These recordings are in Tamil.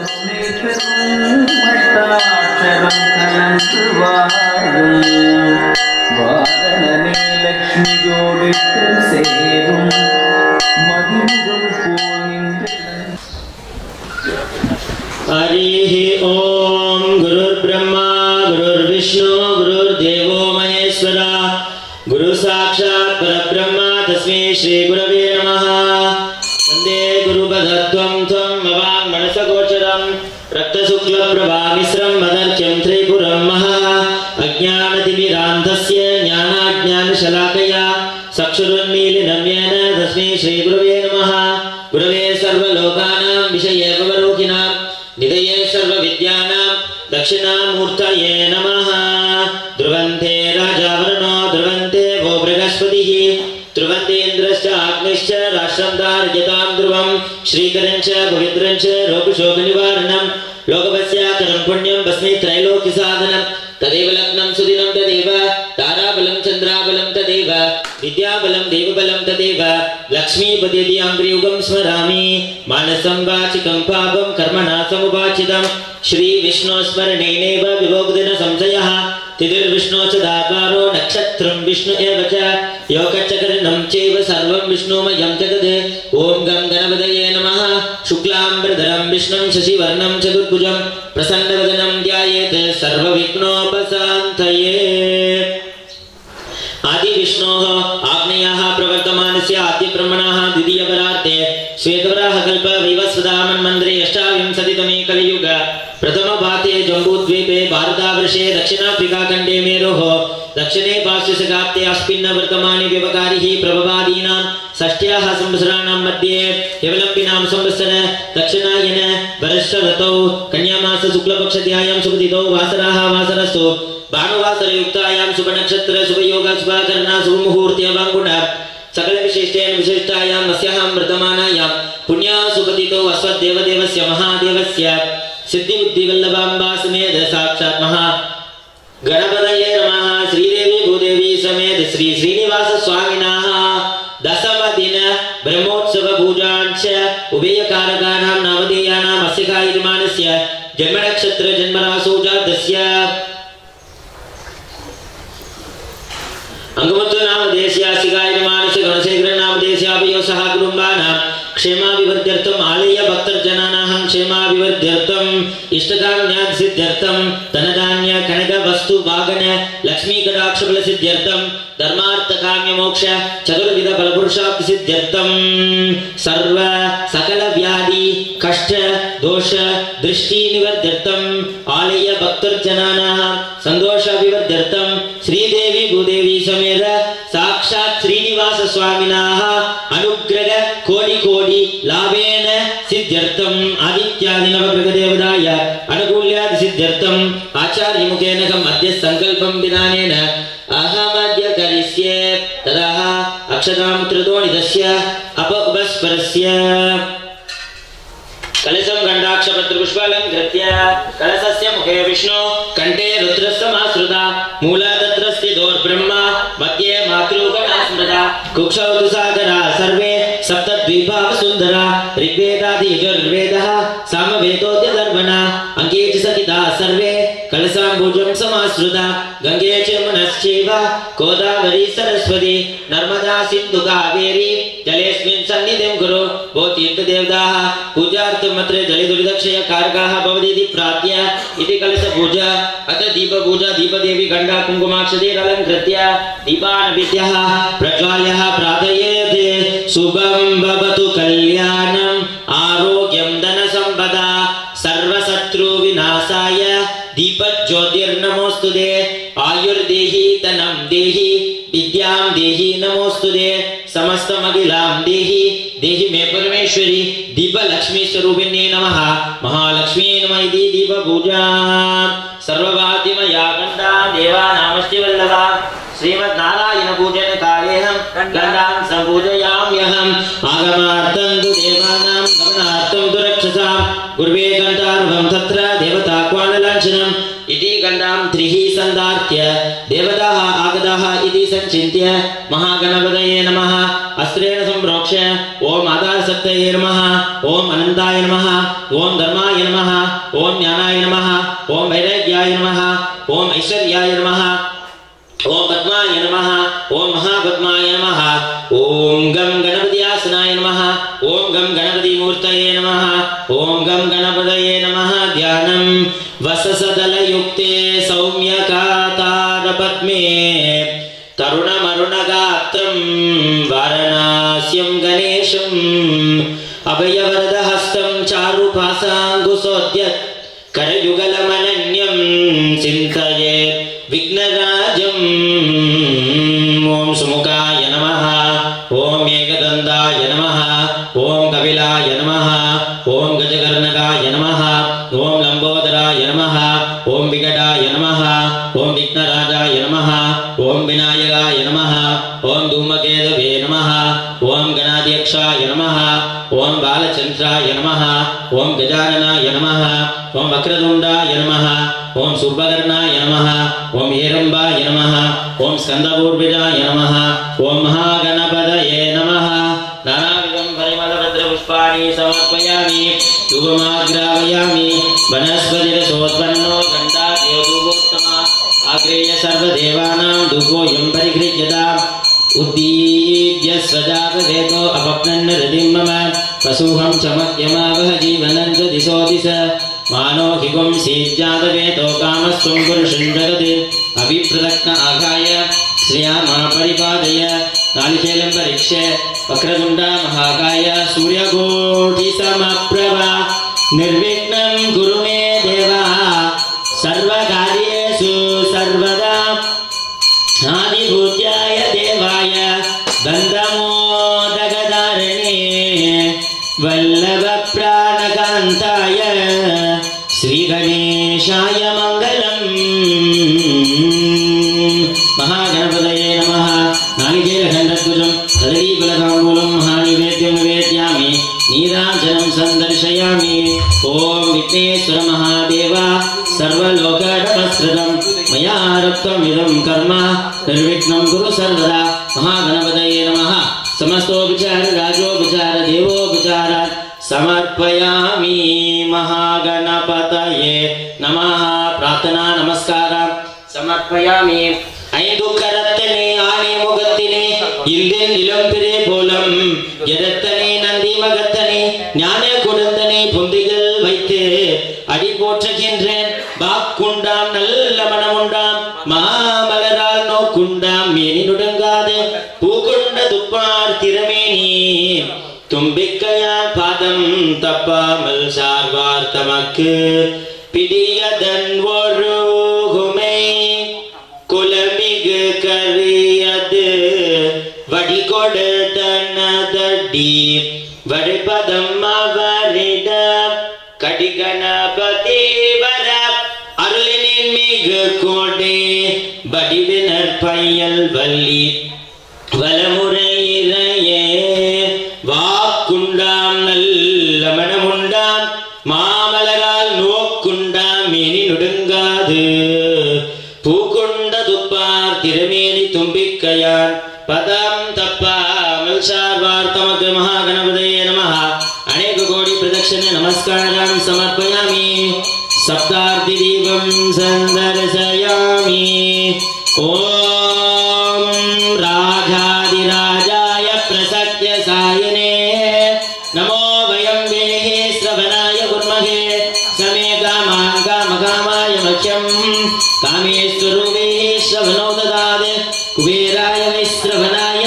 हरि ओम गुरुर्ब्रह्मा गुरुर्विष्णु गुरुर्देवो महेश्वरा गुरु साक्षात् परब्रह्म तस्मै श्री गुरवे नमः। वंदे गुरुपदत्वं त्वं अवाङ् मनसगोचरं रक्तशुक्लप्रभामिश्रं मदर्च्यं त्रिपुरं महः अज्ञानतिमिरान्धस्य ज्ञानाज्ञानशलाकया चक्षुरुन्मीलितं येन तस्मै श्री गुरवे नमः। गुरवे सर्वलोकानां विषयेभवरोहिणां निधये सर्वविद्यानां दक्षिणामूर्तये नमः। ध्रुवन्ते राजावरुणो ध्रुवन्ते वो बृहस्पतिः ध्रुवन्ते इन्द्रश्च अग्निश्च राष्ट्रं धारयतां ध्रुवं श्रीकरञ्च पवित्रञ्च रोगशोकनिवारणं लोकवस्याकरं पुण्यं भस्मे त्रैलोक्यसाधनं तदेव लग्नं सुदिनं तदेव ताराबलं चन्द्राबलं तदेव विद्याबलं देवबलं तदेव लक्ष्मीपतिं प्रियुगं स्मरामि मानसं वाचिकं पापं कर्मणा समुपाचितं श्री विष्णु स्मरणेनैव विभोगदिन संशयः तिथिर्विष्णु च दातारो नक्षत्रं विष्णु एव च योगचक्रणं चैव सर्वं विष्णुमयं जगत्। ओम गं गणपतये नमः। शुक्लाम्बरधरं विष्णुं शशिवर्णं चतुर्भुजं प्रसन्नवदनं ध्यायेत् सर्वविघ्नोपशान्तये। आदि विष्णोः आग्नेयः प्रवर्तमानस्य आद्य ब्रह्मणः द्वितीयपरार्थे श्वेतवराह कल्प वैवस्वतामन्वन्तरे अष्टाविंशतितमे कलियुग प्रथमभाते जम्बूद्वीपे भारतावर्षे दक्षिणाफ्रिकाखण्डे मेरोः दक्षिणे पार्श्वशकाब्दे अस्मिन् वर्तमाने व्यवकारिः प्रभवादीनां षष्ट्याः संवत्सराणां मध्ये यवलम्बिनां संवत्सर दक्षिणायन वर्षऋतौ कन्यामास शुक्लपक्षद्यायां शुभतिथौ वासराः वासरस्तु भानुवासरयुक्तायां शुभनक्षत्र शुभयोग शुभकरणा शुभमुहूर्ते वाङ्गुण सकल विशिष्टेन विशिष्टायां अस्यां वर्तमानायां पुण्या शुभतिथौ अस्मद्देवदेवस्य महादेवस्य सिद्धिबुद्धिवल्लभाम्बा समेत साक्षात् महा गणपतये नमः। श्रीदेवी भूदेवी समेत श्री श्रीनिवास स्वामिनः दशमदिन ब्रह्मोत्सव पूजाञ्च उभयकारकानां नामधेयानां अस्य कार्यमानस्य जन्मनक्षत्र जन्मराशौ जातस्य अंगमत्व नाम देशयास्य कार्यमानस्य गणशेखर नाम देशयाभयो सह कुटुम्बानां क्षेमाभिवृद्ध्यर्थम आलय भक्तजनानां क्षेमाभिवृद्ध्यर्थम इष्टकाम्यासिद्ध्यर्थम धनधान्य कनक वस्तु वाहन लक्ष्मी कटाक्ष फल सिद्ध्यर्थम धर्मार्थ काम्य मोक्ष चतुर्विध फलपुरुषार्थ सिद्ध्यर्थम सर्व सकल व्याधि कष्ट दोष दृष्टि निवर्ध्यर्थम आलय भक्तजनानां संतोषाभिवृद्ध्यर्थम श्रीदेवी भूदेवी समेत साक्षात् श्रीनिवास स्वामिनः अनुग्रह कोटि कोटि लाभेन सिद्ध्यर्थम आदित्यादि नवग्रहदेवताय अनुकूल्यादि सिद्ध्यर्थम आचार्य मुखेन मध्य संकल्पं विधानेन अहमद्य करिष्ये ततः अक्षतामुत्रदोनितस्य अपउपस्परस्य कलशं गण्डाक्षपत्रपुष्पालङ्कृत्य कलशस्य मुखे विष्णु कण्ठे रुद्रस्तमाश्रुता मूलादत्रस्य दोर्ब्रह्मा मध्ये मातृगणा स्मृता कुक्षौ तु सागरा सर्वे सप्तद्वीपा सुन्दरा ऋग्वेदादि यजुर्वेदः सामवेदोऽध्यधर्वणा अङ्गे च सहिता सर्वे कलशाम्बुजं समाश्रुता गङ्गे च मनश्चैव गोदावरी सरस्वती नर्मदा सिन्धु कावेरी जलेऽस्मिन् सन्निधिं कुरु वो तीर्थदेवताः पूजार्थमत्र जले दुर्दक्षय कारकाः भवतीति प्रार्थ्य इति कलशपूजा अथ दीपपूजा दीपदेवी गण्डा कुङ्कुमाक्षतैरलङ्कृत्य दीपानभिद्यः प्रज्वाल्यः प्रार्थयेत् शुभं भवतु कल्याणम् आरोग्यं धनसम्पदा सर्वशत्रुविनाशाय दीपज्योतिर्नमोस्तुते आयुर्देहि धनं देहि विद्यां देहि नमोस्तुते समस्तमखिलां देहि देहि मे परमेश्वरी दीपलक्ष्मी स्वरूपिण्ये नमः महालक्ष्मी नमः इति दीपपूजा सर्ववाद्यमया गन्धां देवानामष्टिवल्लभा श्रीमद्नारायण पूजन कालेऽहं गन्धां सम्पूजयाम्यहम् आगमार्थं तु देवानां गमनार्थं तु रक्षसां गुर्वे गन्धार्वं तत्र देवताह्वानलाञ्छनम् इति गन्धां त्रिः सन्दार्च्य देवताः आगताः इति संचिन्त्य महागणपतये नमः अस्त्रेण सम्प्रोक्ष्य ओम आधारशक्तये नमः ओम अनन्ताय नमः ओम धर्माय नमः ओम ज्ञानाय नमः ओम वैराग्याय नमः ओम ऐश्वर्याय नमः ओम पद्माय नमः ओम महापद्माय नमः ओम गम गणपति आसनाय नमः ओम गम गणपति मूर्तये नमः ओम गम गणपतये नमः ध्यानं वससदलयुक्ते सौम्यकातारपद्मे तरुणमरुणगात्रं वारणास्यं गणेशम् अभयवरदहस्तं चारुपासाङ्कुशोद्यत् करयुगलमनन्यं चिन्तयेत् विघ्नराजम् ओम सुमुखाय नमः ओम एकदन्ताय नमः ओम कपिलाय नमः ओम गजकर्णकाय नमः ओम लंबोदराय नमः ओम विकटाय नमः ओम विघ्नराजाय नमः ओम विनायकाय नमः ओम धूमकेतवे नमः ओम गणाध्यक्षाय नमः ओम बालचंद्राय नमः ओम गजाननाय नमः ओम वक्रतुंडाय नमः ओम सुब्बकर्णाय नमः ओम हेरंबाय नमः ओम स्कंदपूर्विजाय नमः ओम महागणपतये नमः नानाविधं परिमलभद्रपुष्पाणि समर्पयामि धूपमाग्रापयामि वनस्पतिरसोत्पन्नो गन्धाद्योतुपोत्तमा आग्रेय सर्वदेवानां धूपोऽयं परिगृह्यताम् उद्दीप्य स्वजातवेदो अपप्नन्न हृदिं मम पशुहं चमक्यमावह जीवनं च दिशो दिश मानो हिगुं सीज्जातवेदो कामस्त्वं पुरुषं जगति अभिप्रदग्न आघाय श्रियामा परिपादय नालिकेलं परीक्ष्य वक्रतुण्डा महाकाय सूर्यकोटिसमप्रभा निर्विघ्नं कुरु मे देवा सर्वकार्येषु सर्वदा आदिभूत्याय देवाय दन्तमोदकधारिणे वल्लभप्राणकान्ताय श्रीगणेशाय मङ्गलम् महागणपतये नमः नालिकेलखण्डध्वजं तदलीफलताम्बूलं महानिवेद्यं निवेद्यामि नीराजनं सन्दर्शयामि ॐ विघ्नेश्वर महादेव सर्वलोकनमस्कृतं मया रक्तमिदं कर्म निर्विघ्नं कुरु सर्वदा महागणपतये नमः समस्तोपचार राजोपचार देवोपचार समर्पयामि महागणपतये नमः प्रार्थना नमस्कार समर्पयामि ஐந்து கரத்தனே ஆணி முகத்தினே இந்தின் இளம்பிரே போலம் எதத்தனே நந்தி மகத்தனே ஞான கொடுந்தனே பொந்திகள் வைத்து அடி போற்றுகின்றேன் வாக்குண்டாம் நல்ல மனமுண்டாம் மாமலரால் நோக்குண்டாம் மேனி நுடங்காது பூக்குண்ட துப்பார் திறமேனி தும்பிக்கையால் பாதம் தப்பாமல் சார்வார் தமக்கு பிடியதன் ஒருகுமை குலமிகு கரியது வடி கொடுத்தனதடி வடிபதம் அவரிட கடிகணபதி வர அருளினின் மிகு கோடே வடிவினர் பையல் வள்ளி வலமுறையிறையே வாக்குண்டாம் நல்ல மனமுண்டாம் மாமலரால் நோக்குண்டாம் மேனி நுடுங்காது பூக்குண்ட துப்பார் திறமேனி தும்பிக்கையான் பதம் தப்பாமல் சார்வார் தமக்கு महागणपतये नमः अनेक कोटि प्रदक्षिणे नमस्कारं समर्पयामि सप्तार्ति दीपं संदर्शयामि ओम राजाधिराजाय प्रसत्य सायने नमो वयं वेहे श्रवणाय कुर्महे समे कामान् कामकामाय मह्यं कामेश्वरूपे श्रवणो ददात् कुबेराय वै श्रवणाय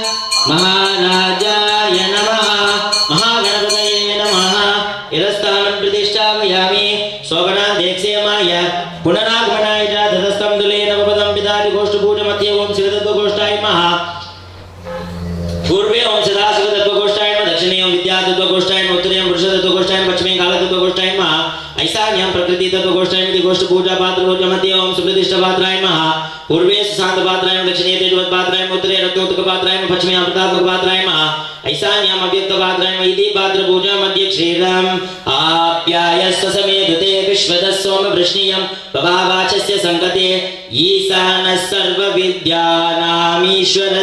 महाराजाय नमः महागणपतये नमः यदस्थानं प्रतिष्ठापयामि शोभनादेक्षेमाय पुनरागमनाय च ततस्तं दुले नवपदं पितादि गोष्ठपूजमध्ये ओम शिवतत्त्वगोष्ठाय नमः पूर्वे ओम सदाशिवतत्त्वगोष्ठाय नमः दक्षिणे ओम विद्यातत्त्वगोष्ठाय नमः उत्तरे ओम पुरुषतत्त्वगोष्ठाय नमः पश्चिमे कालतत्त्वगोष्ठाय नमः ऐशान्यं प्रकृतितत्त्वगोष्ठाय नमः गोष्ठपूजापात्रमध्ये ओम सुप्रतिष्ठपात्राय नमः पूर्वे शांतपात्राय नमः दक्षिणे तेजवत्पात्राय नमः उत्तरे रत्नोत्कपात्राय नमः पश्चिमे अमृतात्मकपात्राय नमः ऐशान्यं अव्यक्तपात्राय नमः इति पात्रपूजामध्ये क्षीरम् आप्यायस्व समेधते विश्वदस्सोम वृष्णीयं भवावाचस्य संगते ईशानः सर्वविद्यानामीश्वरः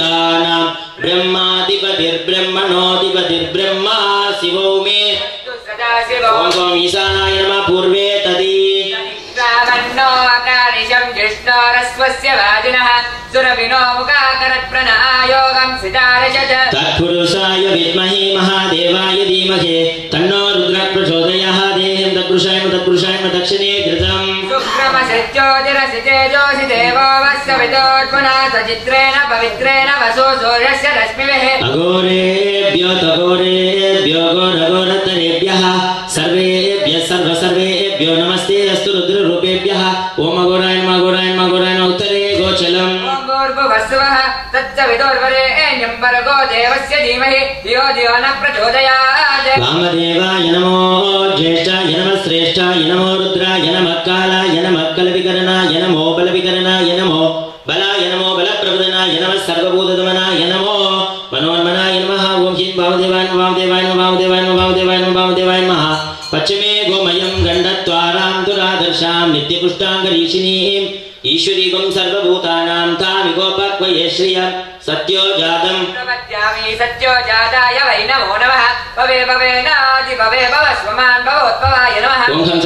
सर्वभूतानां ब्रह्माधिपतिर्ब्रह्मणोऽधिपतिर्ब्रह्मा शिवो मे ओम सोम ईशानाय नमः पूर्वे तदी रामन्नो अकारिशं जिष्णोरस्वस्य वाजिनः सुरविनो मुखाकरत्प्रणायोगं सितारशत तत्पुरुषाय विद्महे महादेवाय धीमहि तन्नो रुद्रः प्रचोदयात् देहं तत्पुरुषाय दक्षिणे घृतं शुक्रमसत्योतिरसितेजोषि देवो वस्सवितोत्मना सचित्रेण पवित्रेण वसो सूर्यस्य रश्मिभिः अघोरेभ्यो तघोरेभ्यो घोरघोरतरेभ्यः सर्वेभ्यो नमस्ते अस्तु रुद्ररूपेभ्यः ओम अघोराय नमः उत्तरे गोचलम् ओम भूर्भुवस्सुवः तत्सवितुर्वरेण्यं भर्गो देवस्य धीमहि धियो धियो न प्रचोदयात् वामदेवाय नमो ज्येष्ठाय नमः श्रेष्ठाय नमो रुद्राय नमः कालाय नमः कलविकरणाय नमो बलविकरणाय नमो बलाय नमो बलप्रवदनाय नमः सर्वभूतदमनाय नमो मनोन्मनाय नमः ओम ह्रीं वामदेवाय नमः पश्चिमे गोमयं गण्डत्वारां दुरादर्शां नित्यपुष्टाङ्गरीशिनीं ईश्वरीगं सर्वभूतानां तामिगोपक्वये श्रियं सत्योजातं प्रपद्यामि सत्योजाताय वै नमो नमः भवे भवेनादि भवे भवस्वमान् भवोत्भवाय नमः ओम सं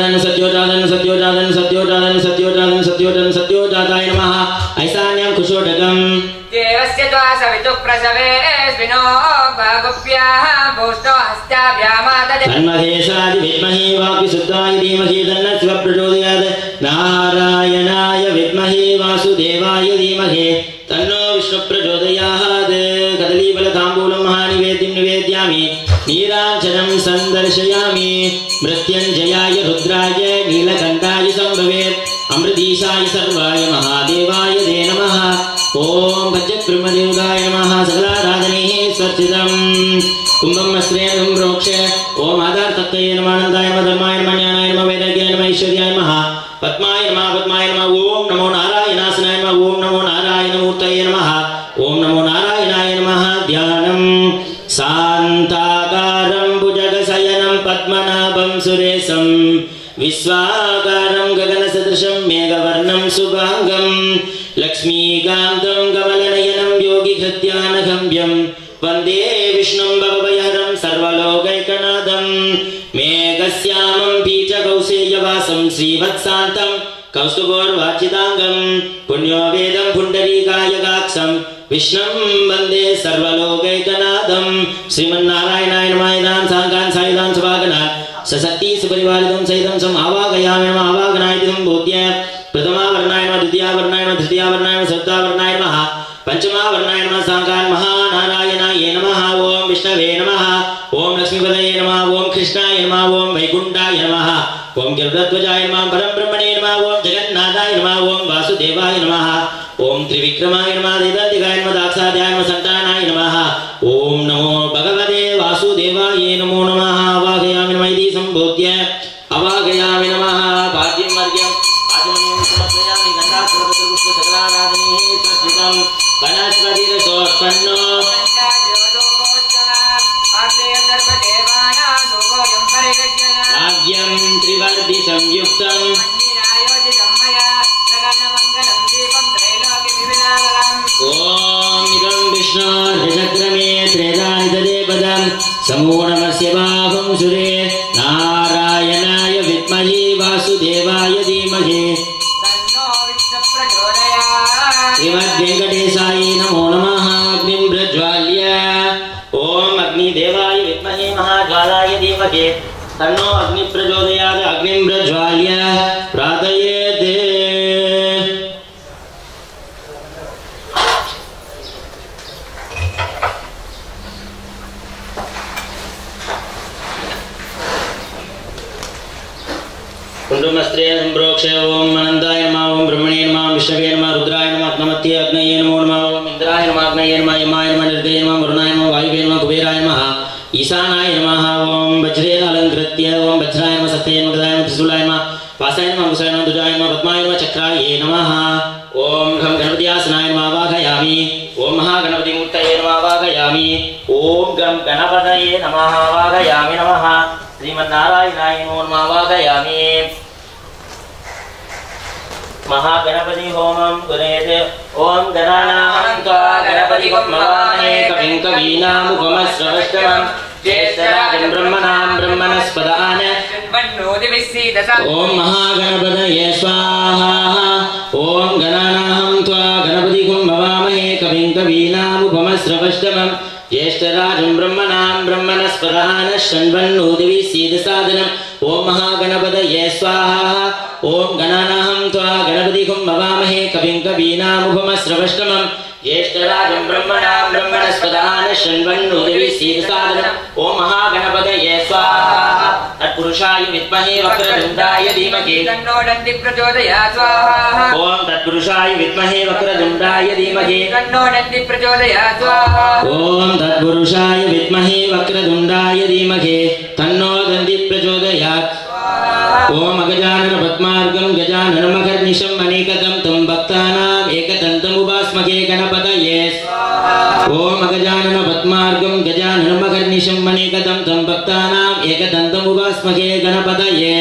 सत्योजाताय नमः ऐशान्यं कुशोडकं देवस्य त्वा सवितुः प्रसवेस्मिनो भागुभ्याः भूष्णो हस्ताभ्यामाददे तन्महेशादि विद्महे वाक्यशुद्धाय धीमहि तन्नः शिवः प्रचोदयात् नारायणाय विद्महे वासुदेवाय धीमहि तन्नो विष्णुः प्रचोदयात् कदलीफलताम्बूलं महानिवेद्यं निवेद्यामि नीराञ्जनं सन्दर्शयामि मृत्युञ्जयाय रुद्राय नीलकण्ठाय सम्भवे अमृतीशाय सर्वाय महादेवाय ते नमः ओम पंचब्रह्मदेवताय नमः सकलाराधनैः स्वर्चितम् कुम्भम् अस्त्रेयं प्रोक्ष्य ओम आधार तत्त्वये नमः अनन्ताय नमः धर्माय नमः ज्ञानाय नमः वैराग्याय नमः ऐश्वर्याय नमः पद्माय नमः ओम नमो नारायणासनाय नमः ओम नमो नारायणमूर्तये नमः ओम नमो नारायणाय नमः ध्यानं शान्ताकारं भुजगशयनं पद्मनाभं सुरेशं विश्वाकारं गगनसदृशं मेघवर्णं शुभांगं लक्ष्मीकान्तं कमलनयनं योगिहृद्यानगम्यं वन्दे विष्णुं भवभयहरं सर्वलोकैकनाथं मेघश्यामं पीठकौशेयवासं श्रीवत्सान्तं कौस्तुभोर्वाचितांगं पुण्यो वेदं पुण्डरीकायकाक्षं विष्णुं वन्दे सर्वलोकैकनाथं श्रीमन्नारायणाय नमः इदां साङ्गान् सायुधान् सुभागनान् सशक्ति सुपरिवारितं सहितं सम आवागयामि नमः आवागनाय सम्बोध्य प्रथमावर्णाय नमः द्वितीयावर्णाय नमः तृतीयावर्णाय नमः चतुर्थावर्णाय नमः पंचमावर्णाय नमः साङ्गान् महानारायणाय नमः ओम विष्णवे नमः ओम लक्ष्मीपतये नमः ओम कृष्णाय नमः ओम वैकुण्ठाय नमः ओम गरुडध्वजाय नमः परम ब्रह्मणे नमः ओम जगन्नाथाय नमः ओम वासुदेवाय नमः ओम त्रिविक्रमाय नमः देवादिगाय नमः दाक्षाध्याय नमः सन्तानाय नमः ओम नमो भगवते वासुदेवाय नमो नमः आवाहयामि नमः इति सम्बोध्य अवाहयामि नमः भाग्यं वर्ग्यं आचमनीयं समर्पयामि गन्धासुरपुष्प सकलाराधनैः सर्जितं वनस्पतिरसोत्पन्नो भाग्यं त्रिवर्धि संयुक्तं ओम इदं विष्णोर्यचक्रमे त्रेधानितदेपदं समूढमस्य बाहुं सुरे नारायणाय विद्महे वासुदेवाय धीमहि तन्नो विष्णुः प्रचोदयात् श्रीमद्वेङ्कटेशाय नमो नमः अग्निं प्रज्वाल्य ओम अग्निदेवाय विद्महे महाज्वालाय धीमहि तन्नो अग्नि प्रचोदयात् अग्निं प्रज्वाल्य प्रार्थयेत् कुंडुमस्त्रे संप्रोक्ष ओम अनंताय नमः ओम ब्रह्मणे नमः विष्णवे नमः रुद्राय नमः अग्नमत्ये अग्नये नमो नमः ओम इंद्राय नमः अग्नये नमः यमाय नमः निर्दये नमः वरुणाय नमः वायुवे नमः कुबेराय नमः ईशानाय नमः ओम वज्रेण अलंकृत्य ओम वज्राय नमः सत्ये नमः गदाय नमः त्रिशूलाय नमः पासाय नमः अंकुशाय नमः ध्वजाय नमः पद्माय नमः चक्राय नमः ओम घं गणपतियासनाय नमः आवाहयामि ओम महागणपति मूर्तये नमः आवाहयामि ओम गं गणपतये नमः आवाहयामि नमः श्रीमन्नारायणाय नमो नमः आवाहयामि महागणपति होमं कुरेत् ओम गणानां त्वा गणपतिं हवामहे कविं कवीनामुपमश्रवस्तमं ज्येष्ठराजं ब्रह्मणां ब्रह्मणस्पदान ओम महागणपतये स्वाहा ओम गणानां त्वा गणपतिं हवामहे कविं कवीनामुपमश्रवस्तमं ज्येष्ठराजं ब्रह्मणां ब्रह्मणस्पदान शृण्वन्नोदिविसीदसादनम् ओम महागणपतये स्वाहा ओम गणानां त्वा गणपतिं हवामहे कविं कवीनामुपमश्रवस्तमं ज्येष्ठराजं ब्रह्मणां ब्रह्मणस्पदान शृण्वन्नोदिविसीदसादनम् ओम महागणपतये स्वाहा तत्पुरुषाय विद्महे वक्रतुण्डाय धीमहि तन्नो दन्ति प्रचोदयात् स्वाहा ओम तत्पुरुषाय विद्महे वक्रतुण्डाय धीमहि तन्नो दन्ति प्रचोदयात् स्वाहा ओम तत्पुरुषाय विद्महे वक्रतुण्डाय धीमहि तन्नो दन्ति प्रचोदयात् ओम अगजानन पद्मार्गं गजाननमकर्निशं अनेकदं तं भक्तानां एकदन्तमुपास्महे गणपतये ओम अगजानन पद्मार्गं गजाननमकर्निशं अनेकदं तं भक्तानां एकदन्तमुपास्महे गणपतये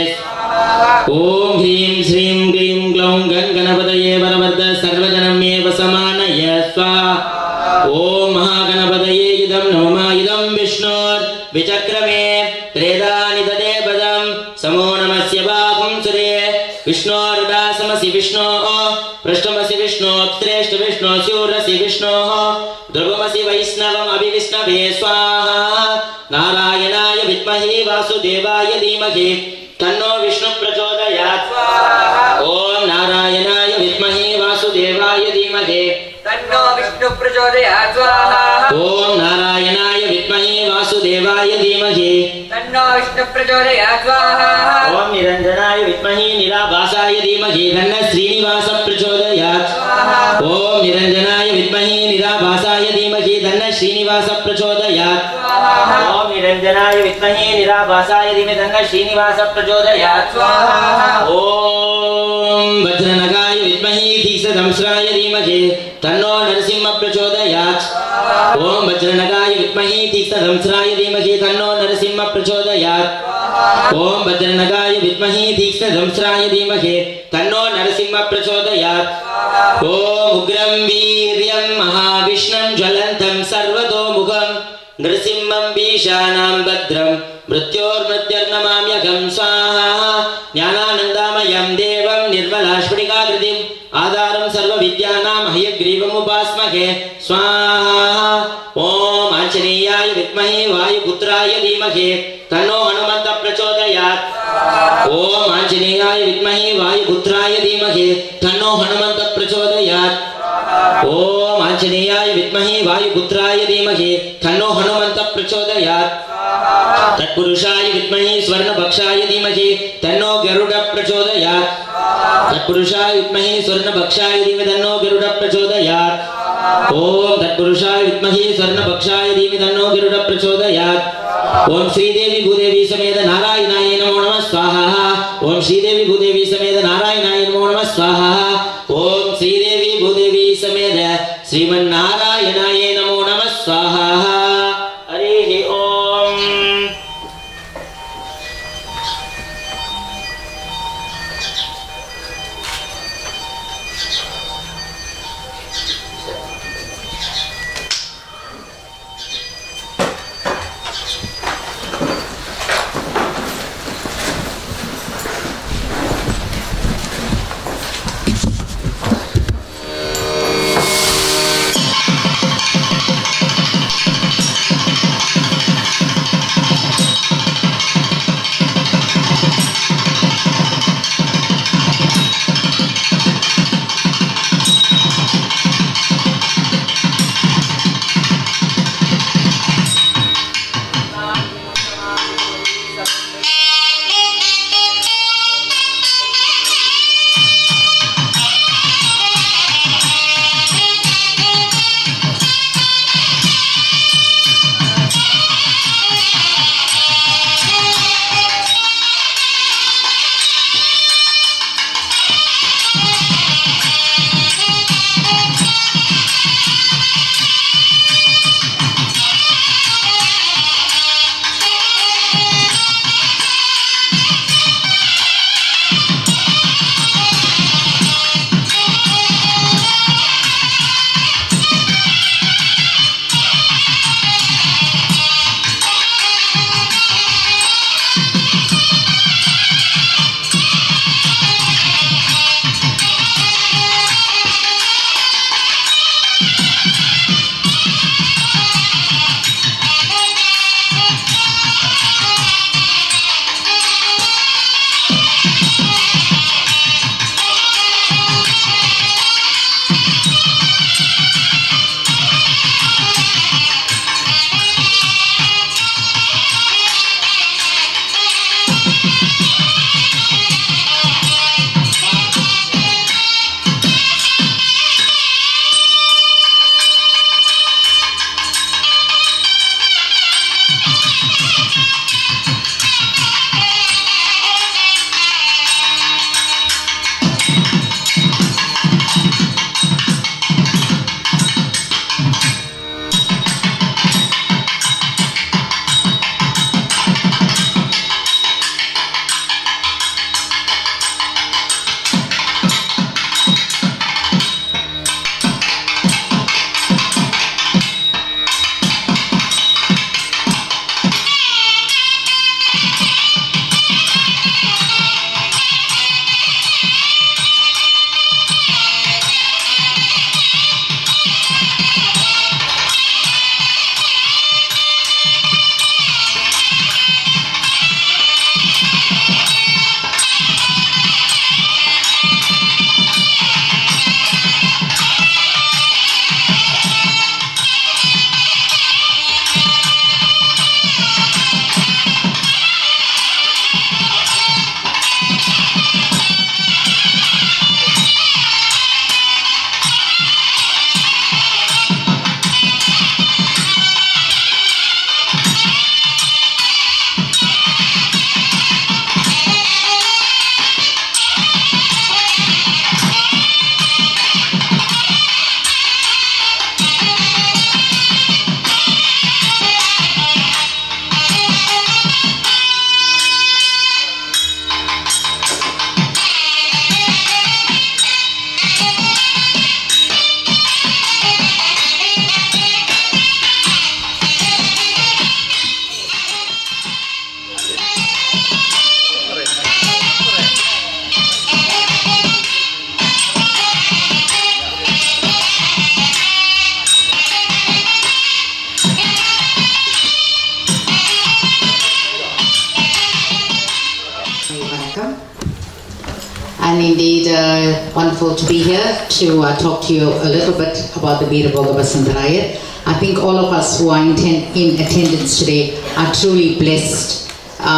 ओम ह्रीं श्रीं क्लीं ग्लौं गणपतये वरवर्ध सर्वजनमेव समानय स्वाहा ओम महागणपतये इदं नमः इदं विष्णोर्विचक्रमे त्रेधानि तदे पदं समो नमस्य बाहुं सुरे विष्णोर्दासमसि विष्णोः पृष्ठमसि विष्णोः श्रेष्ठ विष्णोः स्यूरसि विष्णोः ध्रुवमसि वैष्णवम् अभिविष्णवे स्वाहा नारायणाय विद्महे वासुदेवाय धीमहि तन्नो विष्णु प्रचोदयात् ओम नारायणाय विद्महे वासुदेवाय धीमहि तन्नो विष्णु प्रचोदयात् ओम नारायणाय विद्महे वासुदेवाय धीमहि तन्नो विष्णु प्रचोदयात् ओम निरंजनाय विद्महे निराभासाय धीमहि तन्नो श्रीनिवास प्रचोदयात् ओम निरंजनाय विद्महे निराभासाय धीमहि तन्नो श्रीनिवास प्रचोदयात् ओम निरंजनाय विद्महे निराभासाय धीमहि तन्नो श्रीनिवास प्रचोदयात् ओम वज्रनगाय विद्महे तीक्ष्णदंष्ट्राय धीमहि तन्नो नरसिंह प्रचोदयात् ओम वज्रनगाय विद्महे तीक्ष्णदंष्ट्राय धीमहि तन्नो नरसिंह प्रचोदयात् ओम वज्रनगाय विद्महे तीक्ष्णदंष्ट्राय धीमहि तन्नो नरसिंह प्रचोदयात् ओम उग्रं वीर्यं महाविष्णुं ज्वलन्तं सर्वतोमुखं नृसिंहं भीषाणां भद्रं मृत्योर्मृत्युर्नमाम्यहं स्वाहा ज्ञानानन्दमयं देवं निर्मलास्फटिकाकृतिम् आधारं सर्वविद्यानां हयग्रीवमुपास्महे स्वाहा ओम आंजनेयाय विद्महे वायुपुत्राय धीमहि तन्नो हनुमन्त प्रचोदयात् ओम आंजनेयाय विद्महे वायुपुत्राय धीमहि तन्नो हनुमन्त प्रचोदयात् ओम आंजनेयाय विद्महे वायुपुत्राय धीमहि तन्नो हनुमन्त प्रचोदयात् तत्पुरुषाय विद्महे स्वर्णभक्षाय धीमहि तन्नो गरुड प्रचोदयात् तत्पुरुषाय विद्महे स्वर्णभक्षाय धीमहि तन्नो गरुड प्रचोदयात् ओम तत्पुरुषाय विद्महे स्वर्णभक्षाय धीमहि तन्नो गरुड प्रचोदयात् ओम श्रीदेवी भूदेवी समेत नारायणाय नमो नमः स्वाहा ओम श्रीदेवी भूदेवी समेत नारायणाय नमो नमः स्वाहा ओम श्रीदेवी भूदेवी समेत श्रीमन्नारायणाय नमो नमः स्वाहा हरि ओम And indeed, wonderful to be here to talk to you a little bit about the Veera Bhoga Vasantaraya. I think all of us who are in attendance today are truly blessed.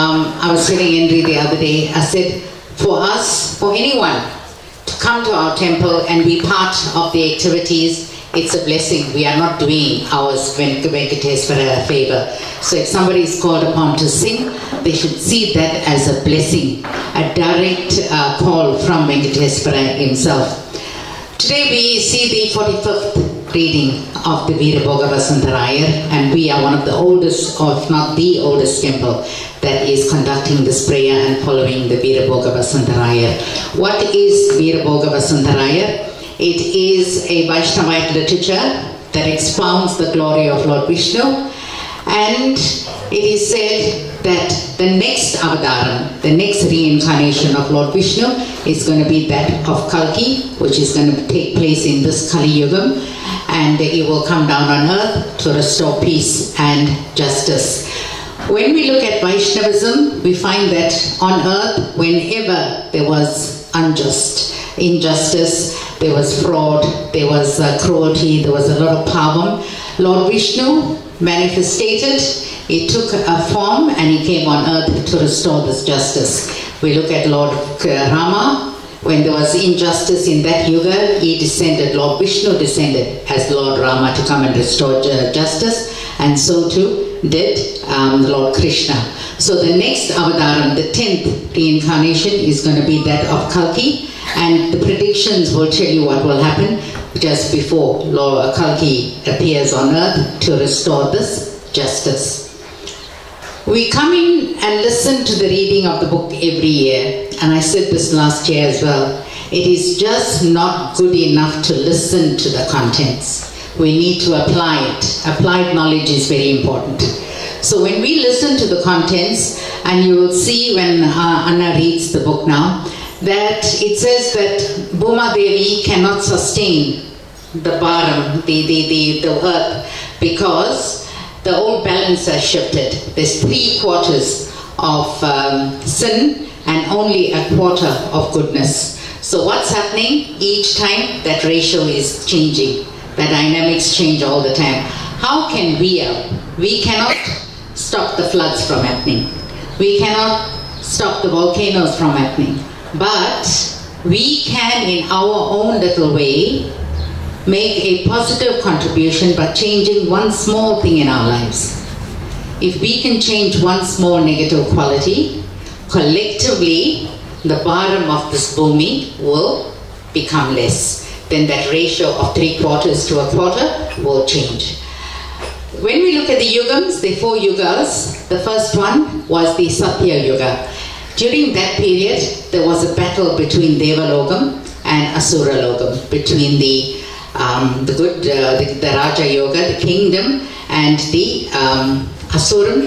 I was telling Henry the other day, I said, for us, for anyone to come to our temple and be part of the activities, it's a blessing. We are not doing ours Venkateswara a favor. So if somebody is called upon to sing, they should see that as a blessing, a direct call from Venkateswara himself. Today we see the 45th reading of the Veera Bhoga Vasantaraya, and we are one of the oldest, or if not the oldest temple that is conducting this prayer and following the Veera Bhoga Vasantaraya. What is Veera Bhoga Vasantaraya? It is a Vaishnavite literature that expounds the glory of Lord Vishnu, and it is said that the next avadaram, the next reincarnation of Lord Vishnu is going to be that of Kalki, which is going to take place in this Kali Yugam, and it will come down on earth to restore peace and justice. When we look at Vaishnavism, we find that on earth, whenever there was injustice, there was fraud, there was cruelty, there was a lot of power, Lord Vishnu manifested. He took a form and he came on earth to restore this justice. We look at Lord Rama. When there was injustice in that yuga, he descended, Lord Vishnu descended as Lord Rama to come and restore justice, and so too did Lord Krishna. So the next avadaram, the 10th reincarnation, is going to be that of Kalki, and the predictions will tell you what will happen just before Lord Kalki appears on earth to restore this justice. We come in and listen to the reading of the book every year, and I said this last year as well. It is just not good enough to listen to the contents. We need to apply it. Applied knowledge is very important. So when we listen to the contents, and you will see when Anna reads the book now, that it says that Bhuma Devi cannot sustain the bharam, the earth, because the old balance has shifted. There's 3/4 of sin and only 1/4 of goodness. So what's happening? Each time that ratio is changing. The dynamics change all the time. How can we cannot stop the floods from happening. We cannot stop the volcanoes from happening. But we can, in our own little way, make a positive contribution by changing one small thing in our lives. If we can change one small negative quality, collectively, the bottom of this bhumi will become less. Then that ratio of 3/4 to 1/4 will change. When we look at the yugams, the 4 yugas, the first one was the Satya Yuga. During that period, there was a battle between Devalokam and Asura Lokam, between the Raja Yoga, the kingdom, and the Asuram,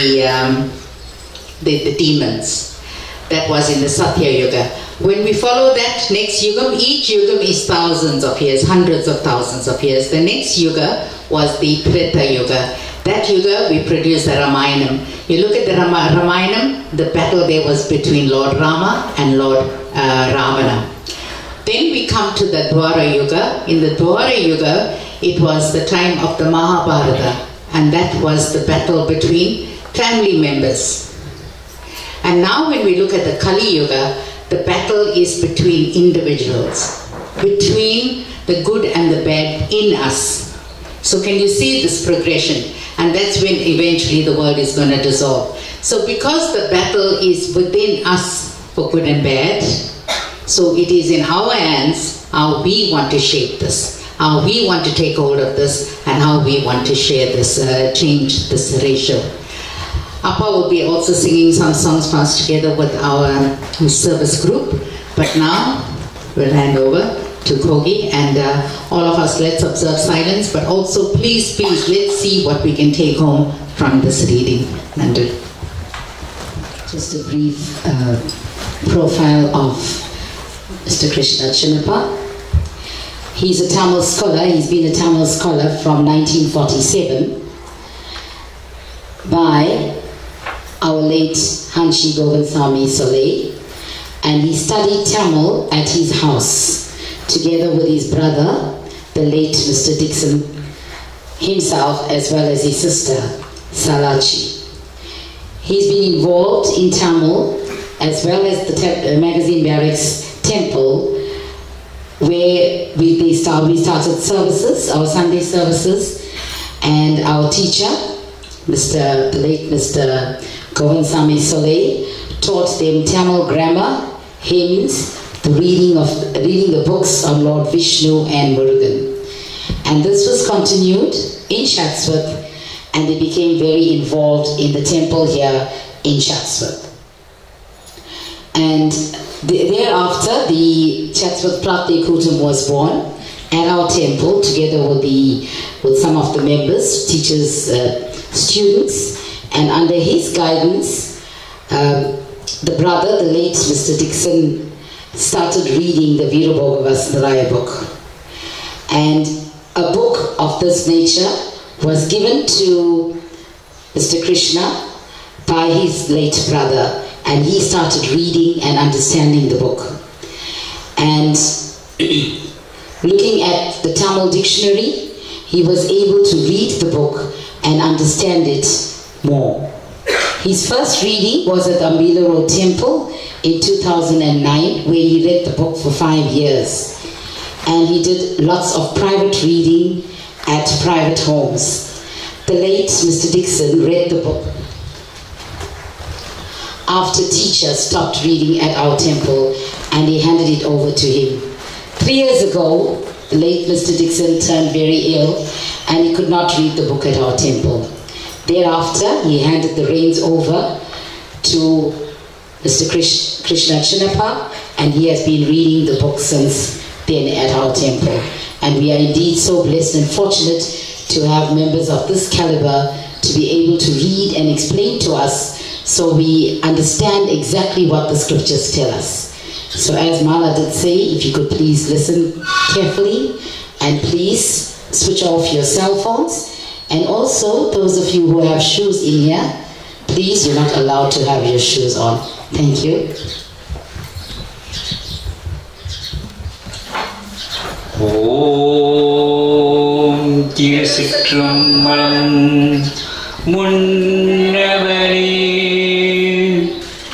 the demons. That was in the Satya Yuga. When we follow that next yugam, each yugam is thousands of years, hundreds of thousands of years. The next yuga was the Treta Yuga. That yuga, we produced the Ramayanam. You look at the Ramayanam, the battle there was between Lord Rama and Lord Ravana. Then we come to the Dwara Yuga. In the Dwara Yuga, it was the time of the Mahabharata, and that was the battle between family members. And now when we look at the Kali Yuga, the battle is between individuals, between the good and the bad in us. So can you see this progression? And that's when eventually the world is going to dissolve. So because the battle is within us for good and bad, so it is in our hands how we want to shape this, how we want to take hold of this, and how we want to share this, change this ratio. Appa will be also singing some songs for us together with our service group. But now we'll hand over to Kogi, and all of us, let's observe silence. But also, please, let's see what we can take home from this reading. Nandu. Just a brief profile of Mr. Krishna Chinnappa. He's a Tamil scholar. He's been a Tamil scholar from 1947 by our late Hanshi Govindsamy Soleil, and he studied Tamil at his house together with his brother, the late Mr. Dixon himself, as well as his sister Salachi. He's been involved in Tamil as well as the magazine Barracks Temple, where we started services, our Sunday services, and our teacher, the late Mr. Govindsamy Soleil, taught them Tamil grammar, hymns, reading the books on Lord Vishnu and Murugan. And this was continued in Chatsworth, and they became very involved in the temple here in Chatsworth. And thereafter, the Chatsworth Prati Kutum was born at our temple, together with some of the members, teachers, students, and under his guidance, the brother, the late Mr. Dixon, started reading the Virabhogavasnaraya book. And a book of this nature was given to Mr. Krishna by his late brother, and he started reading and understanding the book. And looking at the Tamil dictionary, he was able to read the book and understand it more. His first reading was at the Ambila Road Temple in 2009, where he read the book for 5 years. And he did lots of private reading at private homes. The late Mr. Dixon read the book after teacher stopped reading at our temple, and he handed it over to him. 3 years ago, the late Mr. Dixon turned very ill, and he could not read the book at our temple. Thereafter, he handed the reins over to Mr. Krishna Chinnappa, and he has been reading the book since then at our temple. And we are indeed so blessed and fortunate to have members of this caliber to be able to read and explain to us, so we understand exactly what the scriptures tell us. So as Mala did say, if you could please listen carefully, and please switch off your cell phones. And also, those of you who have shoes in here, please, you're not allowed to have your shoes on. Thank you. Om Tirsikrammalam Munnavani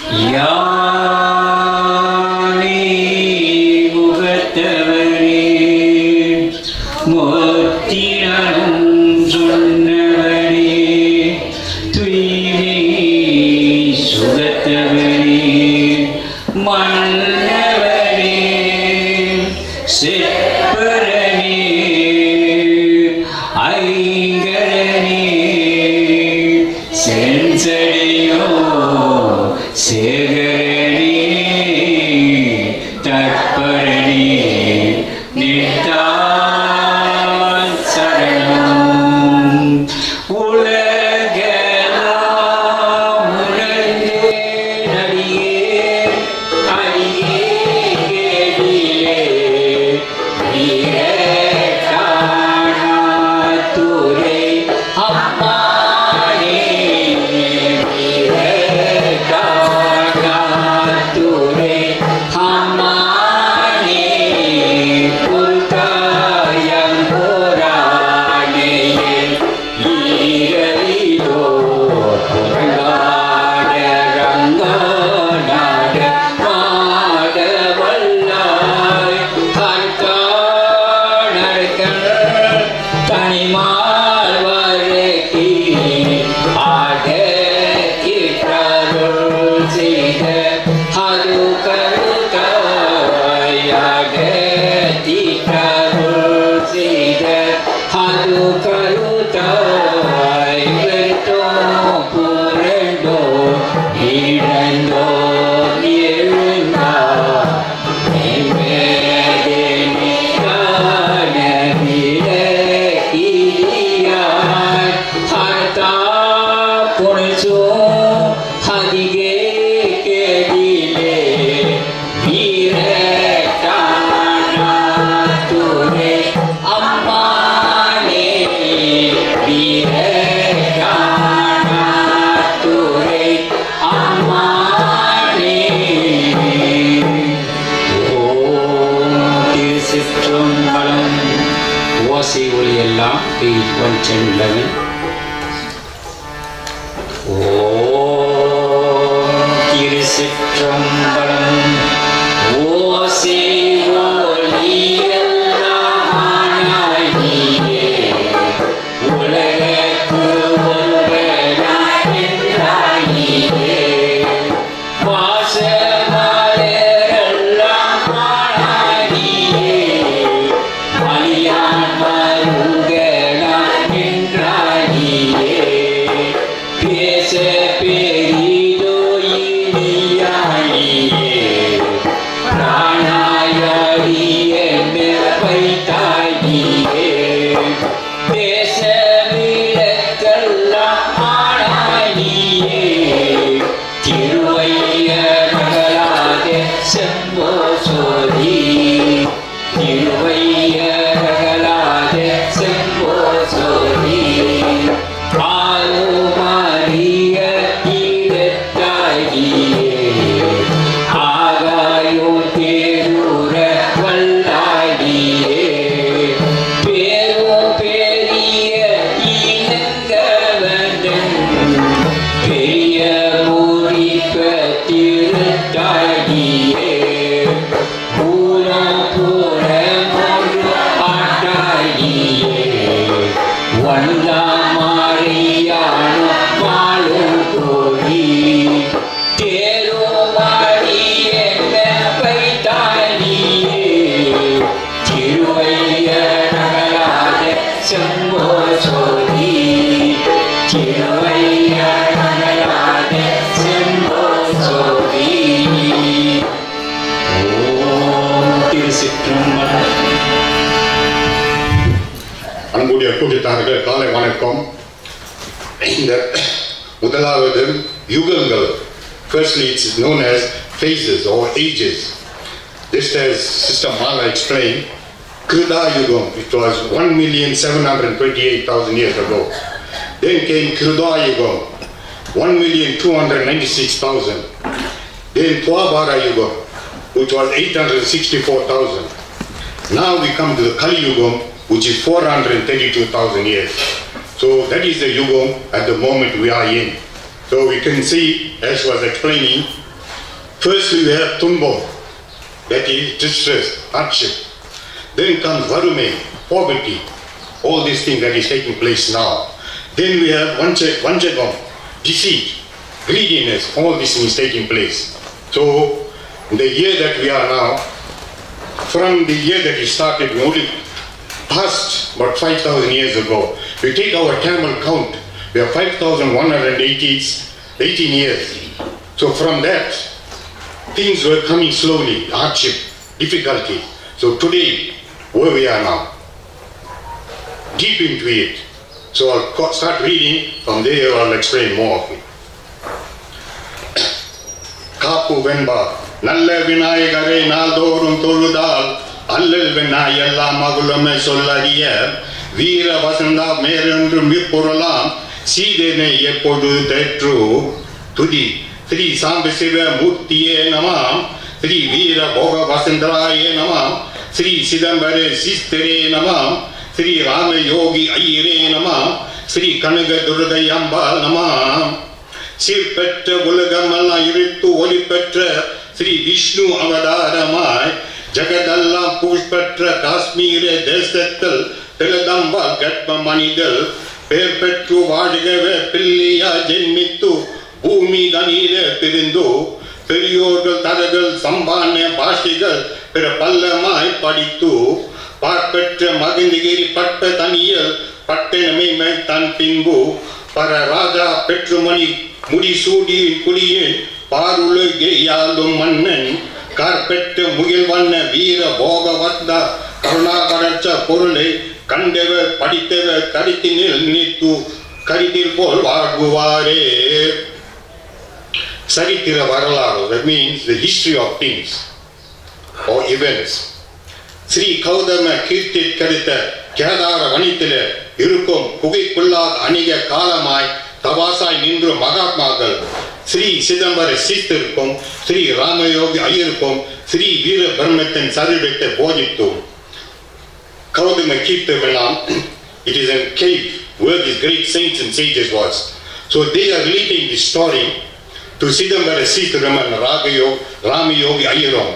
அன்புடைய கூட்டத்தார்கள் காலை வணக்கம். இந்த முதலாவது யுகங்கள், firstly it's known as phases or ages. Just as Sister Mala explained, Krida Yugam, it was 1,728,000 years ago. Then came Krida Yugam, 1,296,000. Then Dwapara Yugam, which was 864,000. Now we come to the Kali Yugam, which is 432,000 years. So that is the Yugam at the moment we are in. So we can see, as was explaining, Firstly, we have tumbum, that is distress, hardship. Then comes varume, poverty, all these things that is taking place now. Then we have vanchagam, deceit, greediness, all these things taking place. So, the year that we are now, from the year that it started, we only passed about 5,000 years ago. We take our Tamil count, we have 5,118 years. So from that, things were coming slowly, hardship, difficulty. So today, where we are now, deep into it. So I'll start reading, from there I'll explain more of it. Kapu Venba, Nalla Vinayagare Nadorum Toludal, Allel Vinayalla Magulame Solariya, Vira Vasanda Merendrum Vipuralam, Sidene Yepodu Tetru, Tudi, Sri Sambasiva Murtiye Namam, Sri Vira Boga Vasandraye Namam, Sri Sidambare Sistere Namam, Sri Rama Yogi Ayire Namam, Sri Kanaga Durgayamba Namam, Sir Petra Bulagamala Yuritu Oli Petra, Sri Vishnu Avadaramai, Jagadalla Pushpetra Kashmir Desatal, Teladamba Gatma Manidal, Per Petru Vadigave Pilliya Jenmitu, Bhumi Danile Pirindu, Periodal Taragal Sambane Bashigal, Per Pallamai Paditu, Parpetra Magindigiri Patpataniel, Patename Tan Pingu, Para Raja Petrumani, Mudisudi Kuliyin, Parula Gayalum Mannen, Carpet Mugilvan, Vira Bogavata, Karunakaracha Purule, Kandeva, Paditeva, Karitinil Nitu, Karitil Pol Varguvare, Saritira Varalaro, that means the history of things or events. Sri Kaudama Kirtit Karita, Kadara Vanitile, Irukum, Kugi Kulla, Aniga Kalamai, Tavasai Nindru Mahatmagal, Sri Sidambara Sistirkum, Sri Ramayogi Ayirkum, Sri Veera Brahmatan Sarivete Bojitu. Kaudama Kirta Velam, it is a cave where these great saints and sages was. So they are relating this story to Sidambara Sistram and Ramayogi Ayiram.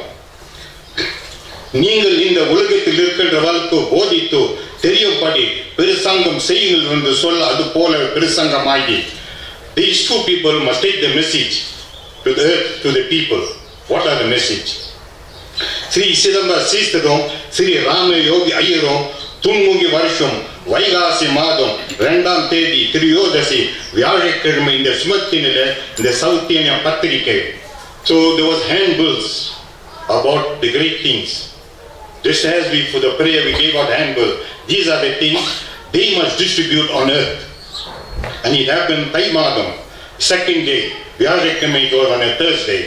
நீங்கள் இந்த உலகத்தில் இருக்கின்ற வாழ்க்கை போதித்து தெரியும்படி பெருசங்கம் செய்யுங்கள் என்று சொல்ல அது போல பெருசங்கமாகி these two people must take the message to the earth, to the people. What are the message? Sri Sidambara Sistram, Sri Rama Yogi Ayiram, துன்முகி வருஷம் வைகாசி மாதம் 2ஆம் தேதி திரியோதசி வியாழக்கிழமை இந்த சுமத்தினில இந்த சௌத்தியன பத்திரிகை. So there was handbills about the great things. Just as we, for the prayer, we gave out handbill. These are the things they must distribute on earth. And it happened Taimadam, second day. We are recommended it was on a Thursday.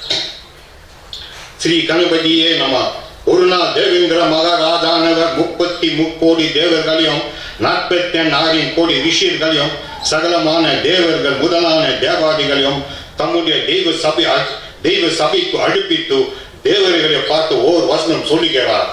Sri Kanabadiye Nama, Uruna Devendra Maharajanagar, Mukpatti Mukkodi Devargalyam, Natpetyan Narin Kodi Rishir Galyam, Sagalamana Devargal, Mudalana Devadigalyam, Tamudia Deva Sabiku Adipitu, தேவர்களை பார்த்து ஓர் வசனம் சொல்லுகிறார்.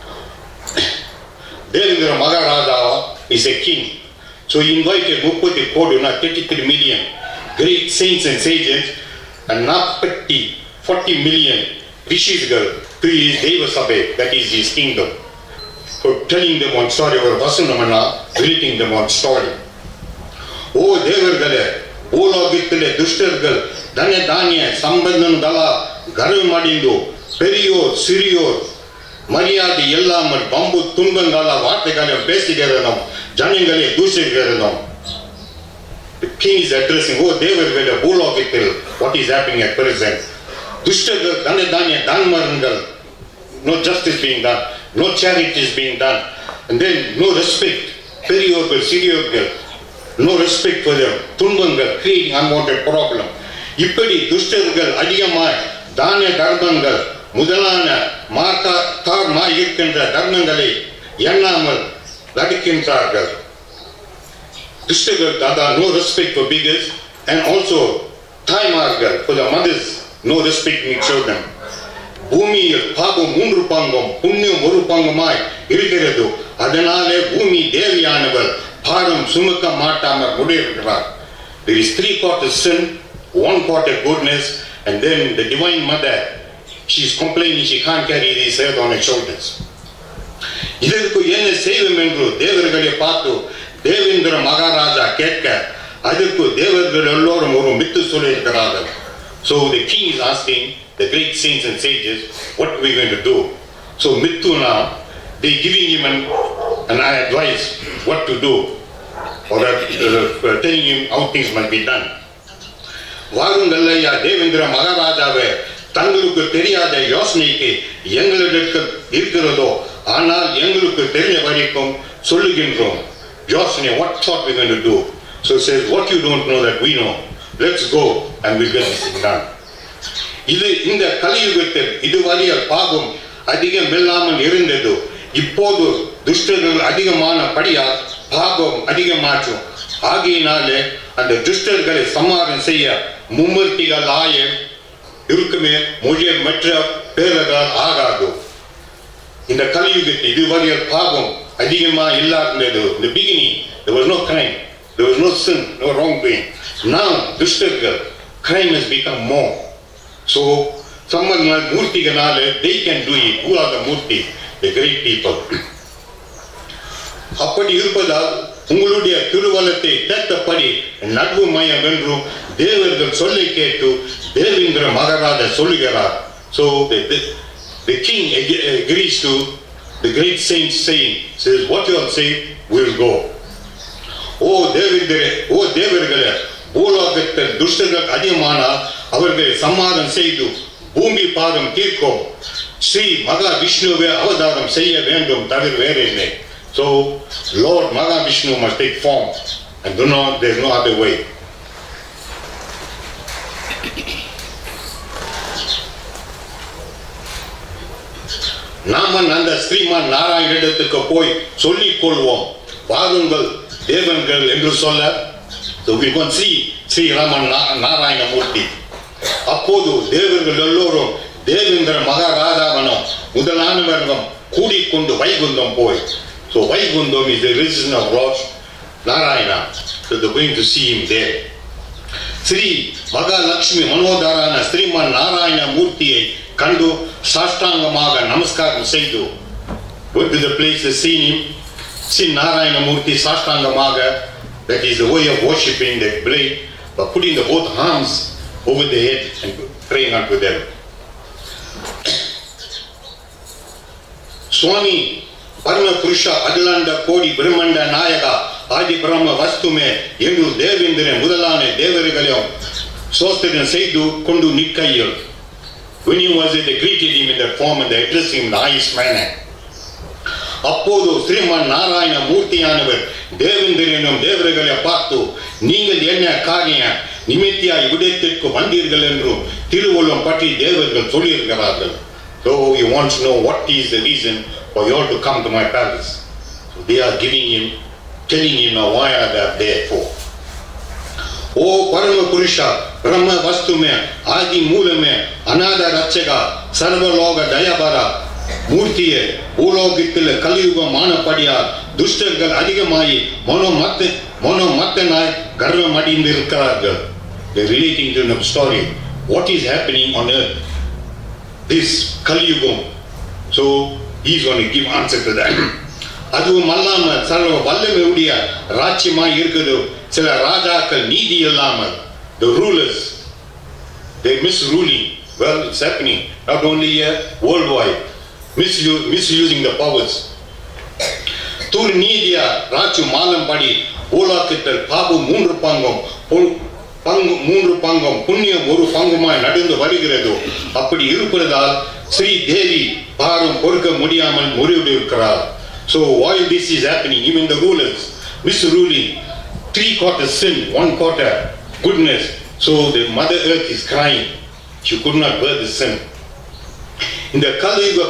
Devendra Maharaja is a king. So he invited 33 million great saints and sages and 40 million rishis to his Deva Sabhe, that is his kingdom. For telling them one story, or Vasanamana, relating them one story. Oh Devargale, Bologitale, Dushtargal, Danya, Sambandhan Dala, Garu Madindu, பெரியோர் சிறியோர் மரியாதை இல்லாமல் பம்பு துன்பங்கால வார்த்தைகளை பேசுகிறோம், ஜனங்களை தூஷிக்கிறோம். The king is addressing, oh தேவர்களே பூலோகத்தில் what is happening at present. துஷ்டர்கள் தனதானிய தான்மரங்கள், no justice being done, no charity is being done, and then no respect. பெரியோர்கள் சிறியோர்கள், no respect for them. துன்பங்கள், creating unwanted problem. இப்படி துஷ்டர்கள் அதிகமாய் தான தர்மங்கள் முதலான மார்க்கார் இருக்கின்ற தர்மங்களை எண்ணாமல் நடிக்கின்றார்கள். துஷ்டர்கள் தாதா, no respect for beggars, and also தாய்மார்கள், for the mothers, no respect in children. பூமியில் பாபம் 3 பங்கும் புண்ணியம் 1 பங்குமாய் இருக்கிறது. அதனாலே பூமி தேவியானவர் பாரம் சுமக்க மாட்டாமல் முடியிருக்கிறார். There is 3/4 sin, 1/4 goodness, And then the Divine Mother, she's complaining she can't carry this earth on her shoulders. இதற்கு என்ன செய்வோம் என்று தேவர்களை பார்த்து தேவேந்திர மகாராஜா கேட்க அதற்கு தேவர்கள் எல்லோரும் ஒரு மித்து சொல்லியிருக்கிறார்கள். So the king is asking the great saints and sages, what are we going to do? So Mithu now, they giving him an advice what to do, or telling him how things must be done. வாருங்கள் ஐயா தேவேந்திர மகாராஜாவே, தங்களுக்கு தெரியாத யோசனைக்கு எங்களுக்கு இருக்கிறதோ ஆனால் எங்களுக்கு தெரிஞ்ச வரைக்கும் சொல்லுகின்றோம் யோசனை. What thought we going to do? So it says, what you don't know that we know, let's go and we'll get this thing done. இது இந்த கலியுகத்தில் இதுவரைய பாவம் அதிகம் இல்லாமல் இருந்தது. இப்போது துஷ்டர்கள் அதிகமான படியால் பாவம் அதிகமாற்றும். ஆகையினாலே அந்த துஷ்டர்களை சமாதானம் செய்ய மும்மூர்த்திகள் ஆய இருக்குமே மொழிய மற்ற பேரர்கள் ஆகாது. இந்த கலியுகத்தில் இதுவரைய பாவம் அதிகமா இல்லாதது. In the beginning there was no crime, there was no sin, no wrongdoing. Now துஷ்டர்கள், crime has become more. So someone like மூர்த்திகளால they can do it. Who are the Murthy? The great people. அப்படி இருப்பதால் உங்களுடைய திருவலத்தை தேத்தப்படி நட்பு மயம் என்றும் தேவர்கள் சொல்லை கேட்டு தேவேந்திர மகாராஜா சொல்லுகிறார். So the king agrees to the great saints saying, says, what you all say, we'll go. ஓ தேவர்களே, பூலோகத்தில் துஷ்டர்கள் அதிகமானால் அவர்களை சமாதானம் செய்து பூமி பாதம் தீர்க்கும் ஸ்ரீ மகா விஷ்ணுவை அவதாரம் செய்ய வேண்டும் தவிர வேறு இல்லை. So Lord Mahavishnu must take form, and there's no other way. நாம அந்த ஸ்ரீமான் நாராயணத்துக்கு போய் சொல்லிக் கொள்வோம், வாருங்கள் தேவன்கள் என்று சொல்ல. So we can see Sri Raman Narayana மூர்த்தி. அப்போது தேவர்கள் எல்லோரும் தேவேந்திர மகாராஜாவனும் முதலானவர்களும் கூடிக்கொண்டு வைகுந்தம் போய். So Vaikundam is the residence of Lord Narayana. So they're going to see him there. Sri Mahalakshmi Manodharana Sriman Narayana Murthiயை கண்டு சாஷ்டாங்கமாக நமஸ்காரம் செய்து went to the place to see him. See Narayana Murthy சாஷ்டாங்கமாக, that is the way of worshipping the blade, but putting the both arms over the head and praying unto them. Swami பரம புருஷா அகிலாண்ட கோடி பிரம்மண்ட நாயகா ஆதி பிரம்ம வஸ்துமே என்று தேவேந்திரன் முதலான தேவர்களையும் சோஸ்திரம் செய்து கொண்டு நிற்கையில் when he was they greeted him in that form and they addressed him in the highest manner. அப்போது ஸ்ரீமான் நாராயண மூர்த்தியானவர் தேவேந்திரனும் தேவர்களை பார்த்து, நீங்கள் என்ன காரிய நிமித்தியாய் விடத்திற்கு வந்தீர்கள் என்றும் திருவுள்ளம் பற்றி தேவர்கள் சொல்லியிருக்கிறார்கள். So he wants to know what is the reason for you all to come to my palace. So they are telling him now why are they there for. ஓ பரம புருஷா பிரம்ம வஸ்துமே ஆதி மூலமே அநாத ரட்சகா சர்வலோக தயபரா மூர்த்தியே, பூலோகத்தில் கலியுகம் ஆனபடியால் துஷ்டர்கள் அதிகமாகி மனோமத்தனாய் கர்வம் அடைந்து இருக்கிறார்கள். They are relating to the story. What is happening on earth? This Kaliyugam. So he is going to give answer to that. அதுவும் அல்லாமல் சர்வ வல்லமையுடைய ராஜ்யமாய் இருக்குது சில ராஜாக்கள் நீதி இல்லாமல், the rulers, they misruling. Well, it's happening not only here, worldwide, misusing the powers. தூர் நீதியா ராஜ்ய மாலம் படி பூலோகத்தில் பாபம் 3 பங்கும் புண்ணியம் 1 பங்குமாய் நடந்து வருகிறது. அப்படி இருப்பதால் ஸ்ரீ தேவி பாரம் பொறுக்க முடியாமல் முறியடிக்கிறார். So why this is happening? Even the rulers misruling, 3/4 sin, 1/4 goodness. So the mother earth is crying. She could not bear the sin. In the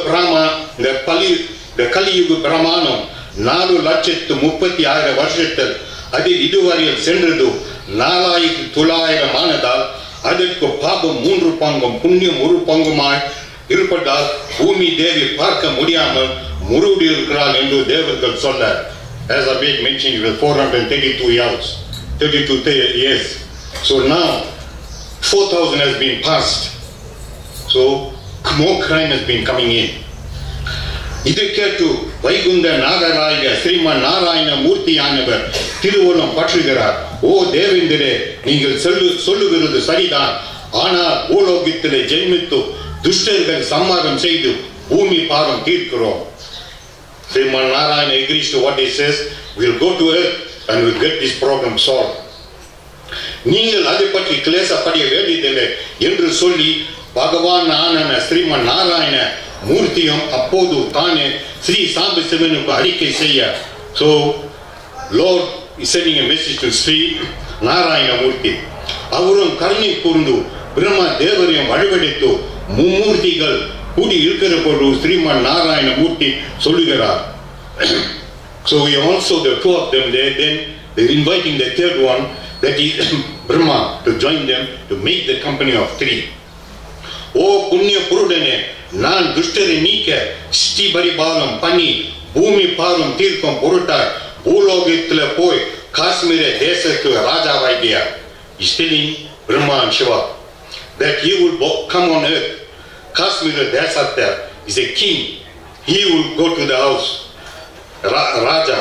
Kaliyuga Brahmanam 4,36,000 வருஷத்தில் அதில் இதுவரையில் சென்றது 4,900 ஆனதால் அதற்கு பாபம் 3 பங்கும் புண்ணியம் 1 பங்குமாய் இருப்பதால் பூமி தேவி பார்க்க முடியாமல் முருடி இருக்கிறாள் என்று தேவர்கள் சொல்ல. As I made mention, it was 432 years. So now 4,000 has been passed. So more crime has been coming in. இது கேட்டு வைகுந்த நாகராய ஸ்ரீமன் நாராயண மூர்த்தியானவர் திருவுளம் பற்றுகிறார். ஓ தேவேந்திரே, நீங்கள் சொல்லுகிறது சரிதான். ஆனால் பூலோகத்திலே ஜென்மித்து துஷ்டர்கள் சம்மாரம் செய்து பூமி பாரம் தீர்க்கிறோம். Sriman Narayana agrees to what he says. We'll go to earth and we'll get this problem solved. நீங்கள் அதை பற்றி கிளேசப்படைய வேண்டியதில்லை என்று சொல்லி பகவான் ஆன ஸ்ரீமன் நாராயண மூர்த்தியும் அப்போது தானே ஸ்ரீ சாம்பு சிவனுக்கு அறிக்கை செய்ய. So Lord is sending a message to Sri Narayana மூர்த்தி. அவரும் கருணை கூர்ந்து பிரம்மா தேவரையும் வழிபடித்து மும்மூர்த்திகள் கூடி இருக்கிற போது ஸ்ரீமன் நாராயண மூர்த்தி சொல்லுகிறார். So we also the two of them there, then they're inviting the third one, that is Brahma, to join them to make the company of three. ஓ புண்ணிய புருடனே, நான் துஷ்டரை நீக்க ஸ்ரீ பரிபாலம் பண்ணி பூமி பாரம் தீர்க்கும் பொருட்டார் பூலோகத்தில் போய் காஷ்மீர தேசத்துக்கு ராஜாவாகியார். He's telling Brahma and Shiva that he will come on earth. Kashmir Desata is a king. He will go to the house. Raja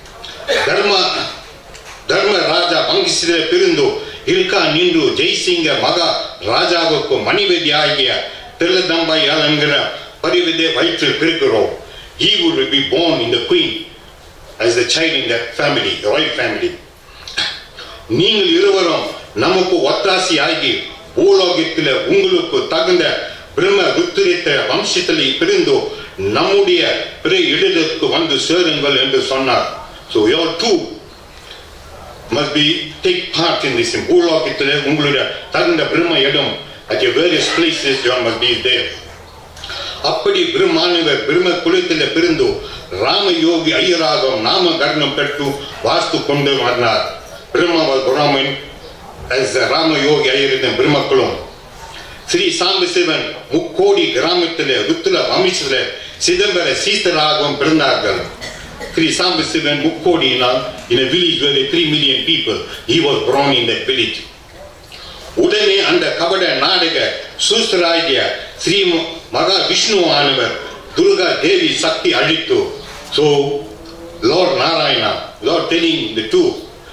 Dharma Raja Bangisire Pirindu Ilka Nindu Jaisinga Maga Rajavuku Manivedyagia Teladamba Yalangana Parivide Vaitre Pirkuro. He would be born in the queen as a child in that family, the royal family. நீங்கள் இருவரும் நமக்கு ஒத்தாசி ஆகி பூலோகத்தில் உங்களுக்கு தகுந்த பிரம்ம ருத்திரித்த வம்சத்தில் பிரிந்து நம்முடைய பிற இடத்துக்கு வந்து சேருங்கள் என்று சொன்னார். So you all too must be take part in this. பூலோகத்தில் உங்களுடைய தகுந்த பிரம்ம இடம் at your various places you must be there. அப்படி பிரம்மானவர் பிரம்ம குலத்தில் பிரிந்து ராமயோகி ஐயராகவும் நாம கர்ணம் பெற்று வாஸ்து கொண்டு வந்தார். Brahma was Brahman as Rama Yogi Ayurveda Brahma Kulum. Sri Sambasivan Mukkodi Gramatile Ruttula Vamishile Sidambara Sitaragam Branagal. Sri Sambasivan Mukkodi in a village where there are 3 million people. He was born in that village. Udane under Kabada Nadaga Sustaraya Sri Maga Vishnu Anavar Durga Devi Sakti Adittu. So Lord Narayana, Lord telling the two.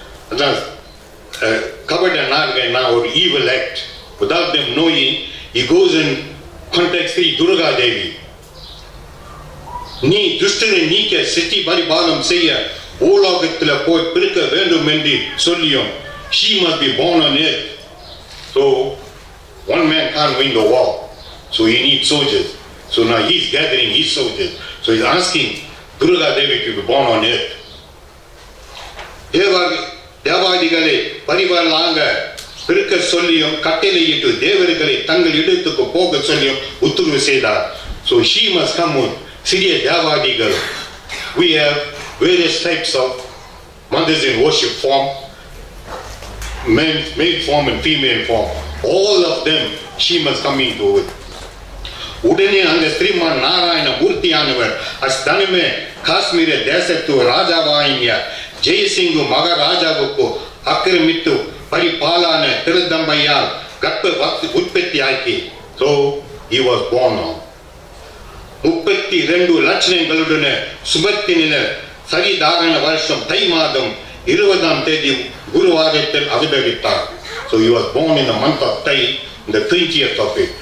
Covered an arga now or evil act without them knowing, he goes and contacts Sri Durga Devi. நீ துஷ்டரை நீக்க சிட்டி பரிபாலம் செய்ய பூலோகத்தில் போய் பிறக்க வேண்டும் என்று சொல்லியும் she must be born on earth. So one man can't win the war, so he needs soldiers. So now he's gathering his soldiers. So he's asking Durga Devi to be born on earth. தேவாதிகளை பரிவாரலாங்க பிறக்க சொல்லியும் கட்டளையிட்டு தேவர்களை தங்கள் இடத்துக்கு போக சொல்லியும் உத்தரவு செய்தார். So she must come on. சிறிய தேவாதிகள். We have various types of mothers in worship form, male form and female form. All of them she must come into it. உடனே அந்த ஸ்ரீமான் நாராயண மூர்த்தியானவர் அஸ்தனமே காஷ்மீர தேசத்து ராஜாவாகிய ஜெயசிங்கு மகாராஜாவுக்கு ஆக்கிரமித்து பரிபாலான திருதம்பையால் கர்ப்ப உற்பத்தியாக்கி. So he was born on 32 லட்சங்களுடன் சுபத்தின சரிதாரண வருஷம் தை மாதம் 20ஆம் தேதி குருவாரத்தில் அவதரித்தார். So he was born in the month of Thai, in the 20th of it.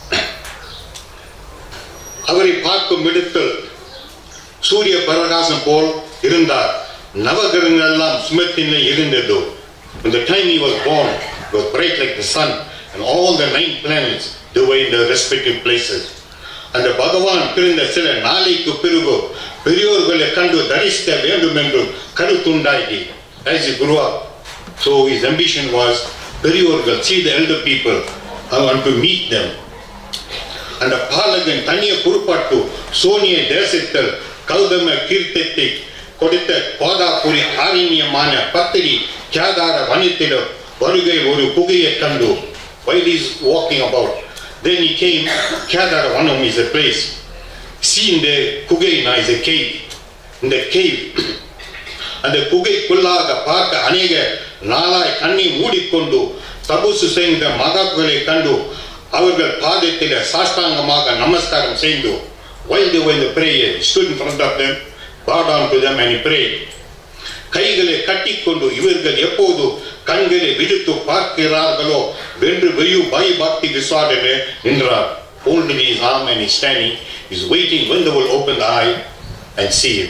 அவரை பார்க்கும் இடத்தில் சூரிய பிரகாசம் போல் இருந்தார். நவகிரகங்கள் எல்லாம் சுமத்திலே இருந்தது. When the time he was born, it was bright like the sun, and all the 9 planets, they were in their respective places. அந்த பகவான் பிறந்த சில நாளைக்கு பிறகு பெரியோர்களை கண்டு தரிசிக்க வேண்டும் என்று கருத்துண்டாகி as he grew up. So his ambition was பெரியோர்கள், see the elder people, I want to meet them. அந்த பாலகன் தனியை பொறுப்பாட்டு சோனிய தேசத்தில் கௌதம கீர்த்தத்தை கொடுத்த கோதாபுரி ஆரண்யமான பத்திரி கேதார வனத்திலும் வருகை ஒரு குகையை கண்டு. While he is walking about, then he came. Kedara Vanam is a place. Seen the Kugaina is a cave. In the cave, and the Kugai Kullaga Parka Anega Nala Kani Mudi Kondo தபசு செய்த மகாக்களை கண்டு அவர்கள் பாதத்தில் சாஷ்டாங்கமாக நமஸ்காரம் செய்து while they were in the prayer, he stood in front of them, bowed down to them and he prayed. கைகளை கட்டிக்கொண்டு இவர்கள் எப்போது கண்களை விடுத்து பார்க்கிறார்களோ வென்று வெயு பயபக்தி விசுவாசனே நின்றார். Holding his arm and he's standing, he's waiting when they will open the eye and see him.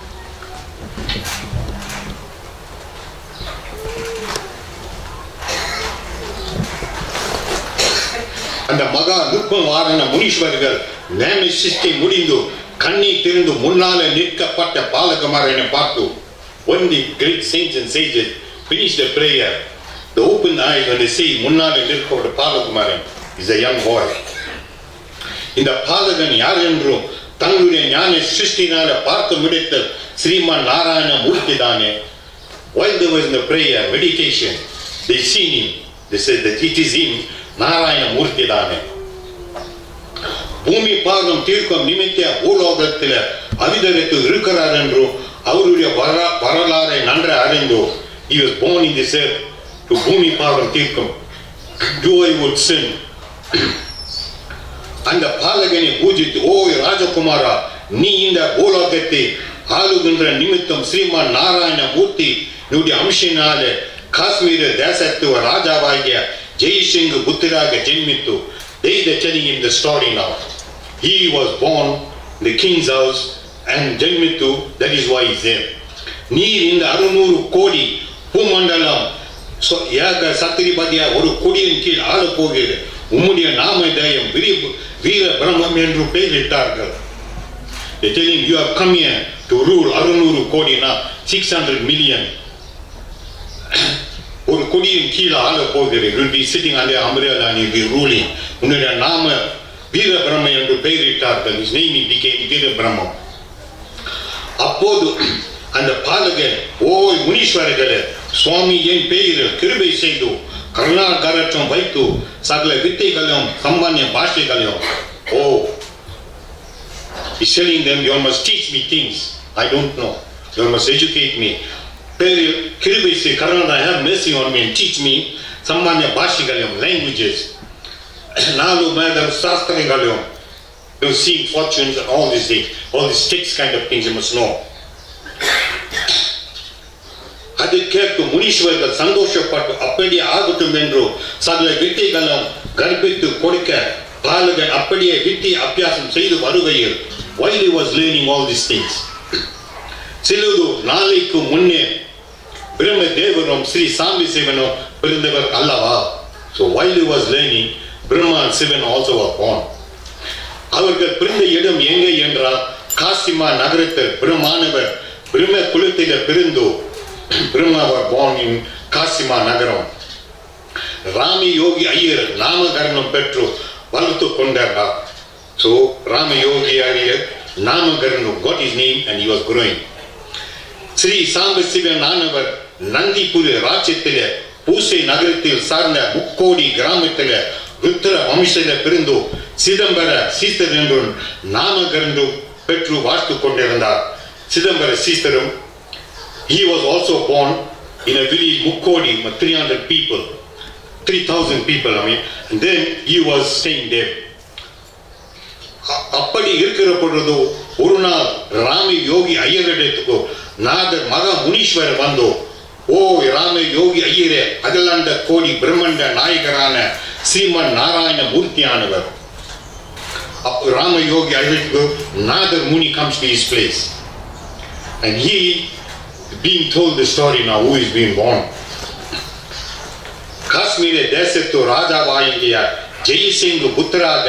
அந்த மகா நுட்பமான முனீஸ்வரர்கள் நேம சிஷ்டி முடிந்து கண்ணீர் திறந்து முன்னாலே நிற்கப்பட்ட பாலகுமாரனை பார்த்து when the great saints and sages finish the prayer, they open the eyes and they see முன்னாலே நிற்கப்பட்ட Balakumaran is a young boy. இந்த பாலகன் யார் என்றும் தங்களுடைய ஞான சிருஷ்டினால பார்க்க முடித்த ஸ்ரீமான் நாராயண மூர்த்தி தானே. While they were in the prayer meditation, they seen him. They said that it is him, Narayana மூர்த்தி தானே. பூமி பாகம் தீர்க்கம் நிமித்த பூலோகத்தில் அவிதரித்து இருக்கிறார் என்றும் அவருடைய வரலாறை நன்றை அறிந்தோ. He was born in this earth to பூமி பாகம் தீர்க்கம். Do I would sin? அந்த பாலகனை பூஜித்து ஓ ராஜகுமாரா, நீ இந்த பூலோகத்தை ஆளுகின்ற நிமித்தம் ஸ்ரீமான் நாராயண மூர்த்தி என்னுடைய அம்சனால காஷ்மீர தேசத்து ராஜாவாகிய Jaisingh புத்திராக ஜென்மித்து. They are telling him the story now. He was born in the king's house and ஜென்மித்து, that is why he is there. நீர் இந்த 600 கோடி பூமண்டலம் யாக சத்திரிபதியா ஒரு கொடியின் கீழ் ஆள போகிறது. உம்முடைய நாமதயம் வீர பிரம்மம் என்று பெயரிட்டார்கள். They tell him you have come here to rule 600 கோடினா 600 million. ஒரு கொடியின் கீழே ஆள போகிறது. You will be sitting under umbrella and you will be ruling. உன்னுடைய நாம வீர பிரம்மம் என்று பெயரிட்டார்கள். His name became வீர பிரம்மம். அப்போது அந்த பாலகன் ஓய் முனீஸ்வரர்களே, சுவாமி என் பெயரில் கிருபை செய்து கருணாகரற்றம் வைத்து சகல வித்தைகளையும் சம்பான்ய பாஷைகளையும் he's telling them you must teach me things I don't know. You must educate me. பெயரில் கிருபை செய் Karuna have mercy on me and teach me சம்பான்ய பாஷைகளையும் languages. நாலு மேத சாஸ்திரங்களையும் you see fortunes and all these things, all these text kind of things you must know. அதை கேட்டு முனீஸ்வரர்கள் சந்தோஷப்பட்டு அப்படியே ஆகட்டும் என்று சகல வித்தைகளும் கற்பித்து கொடுக்க பாலகன் அப்படியே வித்தை அபியாசம் செய்து வருகையில் while he was learning all these things, சிலது நாளைக்கு முன்னே பிரம்ம தேவரும் ஸ்ரீ சாம்பி சிவனும் பிறந்தவர் அல்லவா. So while he was learning, Brahma and Sivan also were born. அவர்கள் பிறந்த இடம் எங்கே என்றால் காசிமா நகரத்தில் பிரம்மானவர் பிரம்ம குலத்தில் பிறந்து Brahma was born in Kasima Nagaram. Rami Yogi Iyer Namagaranam Petru வளர்த்து கொண்டார். So Rama Yogi Iyer Namagaranam got his name and he was growing. Sri Sambasivan ஆனவர் நந்திபுரி ராஜ்யத்திலே பூசை நகரத்தில் சார்ந்த முக்கோடி கிராமத்திலே ருத்ர வம்சத்திலே பிறந்து சிதம்பர சீஸ்தர் என்று நாமகரணம் பெற்று வாழ்த்து கொண்டிருந்தார். சிதம்பர சீஸ்தரும் he was also born in a village Mukkodi, 300 people, 3,000 people, and then he was staying there. அப்படி இருக்கிற பொழுது ஒரு நாள் ராம யோகி ஐயரிடத்துக்கு நாதர் மகா முனீஸ்வரர் வந்தோ. ஓ ராம யோகி ஐயரே, அகிலாண்ட கோடி பிரம்மண்ட நாயகரான ஸ்ரீமன் நாராயண மூர்த்தியானவர். ராம யோகி ஐயருக்கு நாதர் முனி comes to his place and he being told the story now who is being born. காஷ்மீர தேசத்து ராஜாவாகிய ஜெய்சிங் புத்திராக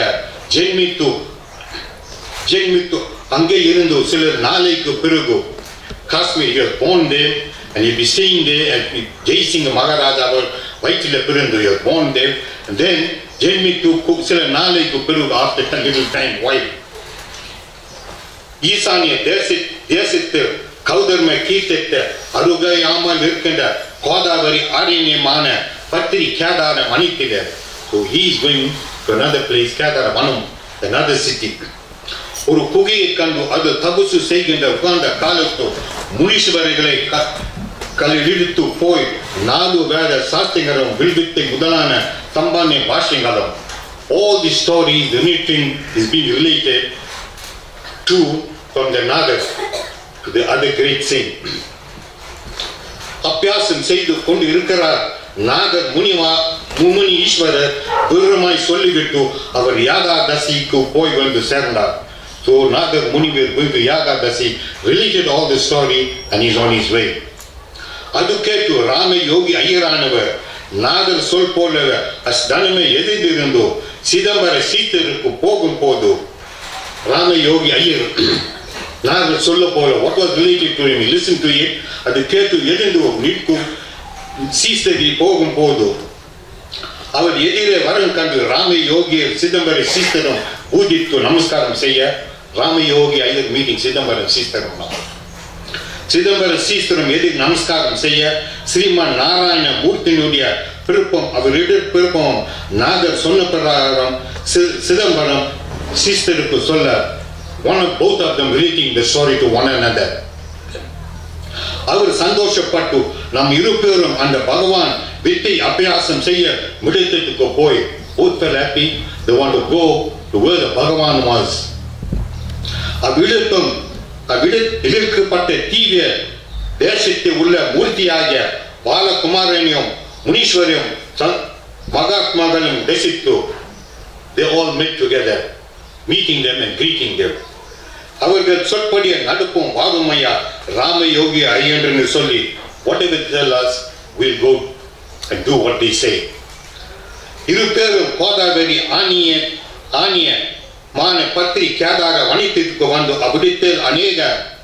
ஜென்மித்து அங்கே இருந்து சில நாளைக்கு பிறகு Kashmir he was born there and he be staying there at Jaisingh மகாராஜாவர் வயிற்றில பிறந்து he was born there and then ஜென்மித்து சில நாளைக்கு பிறகு after a little time while ஈசானிய தேசத்தில் கௌதர்ம கீர்த்தித்த அருகையாமல் இருக்கின்ற கோதாவரி ஆரண்யமான பத்திரி Kedara வனத்திலே. So he is going to another place, Kedara வனம், another city. ஒரு குகையை கண்டு அது தபசு செய்கின்ற உட்கார்ந்த காலத்து முனீஸ்வரர்களை கலிழித்து போய் 4 வேத சாஸ்திரங்களும் வில்வித்தை முதலான சம்பான்ய பாஷ்யங்களும். All the stories, anything is being related to from the Nagas to the other great saint. அபியாசம் செய்து கொண்டு இருக்கிறார் நாகர் முனி ஈஸ்வரர் விவரமாய் சொல்லிவிட்டு அவர் யாகாதசிக்கு போய் வந்து சேர்ந்தார். So Nagar Munivar going to Yagadasi related all the story and he's on his way. அது கேட்டு ராம யோகி ஐயரானவர் நாகர் சொல் போல அஸ்தனமே எதிர்ந்தோ சிதம்பர சீத்தருக்கு போகும் போது ராம யோகி ஐயர் நாகர் சொல்ல போல what was related to him, listen to it. அது கேட்டு எதிர்ந்தோ நிற்கும் சீஸ்தரி போகும் போது அவர் எதிரே வரம் கண்டு ராம யோகியர் சிதம்பர சீஸ்தரம் பூஜித்து நமஸ்காரம் செய்ய ராம யோகி ஐயர் மீட்டிங் சிதம்பரம் சீஸ்தரம். சிதம்பரம் சீஸ்தரம் எதிர் நமஸ்காரம் செய்ய ஸ்ரீமான் நாராயண மூர்த்தியினுடைய விருப்பம் அவரிடம் விருப்பம் நாகர் சொன்ன பிரகாரம் சிதம்பரம் சீஸ்தருக்கு சொல்ல both of them relating the story to one another. அவர் சந்தோஷப்பட்டு நம் இருப்பேரும் அந்த பகவான் வித்தை அபியாசம் செய்ய முடித்ததுக்கு போய் both felt happy. They want to go to where the Bhagavan was. அவ்விடப்பட்ட தீவிர தேசத்தில் உள்ள மூர்த்தியாகிய பாலகுமாரனையும் முனீஸ்வரையும் மகாத்மாக்களையும் தரிசித்து they all met together, meeting them and greeting them. அவர்கள் சொற்படிய நடுப்பும் வாதுமையா ராம யோகி ஐயன்று சொல்லி whatever they tell us we'll go and do what they say. இரு பேரும் கோதாவரி ஆனிய மான பத்திரி கேதார வணிகத்திற்கு வந்து அவ்விடத்தில் அநேக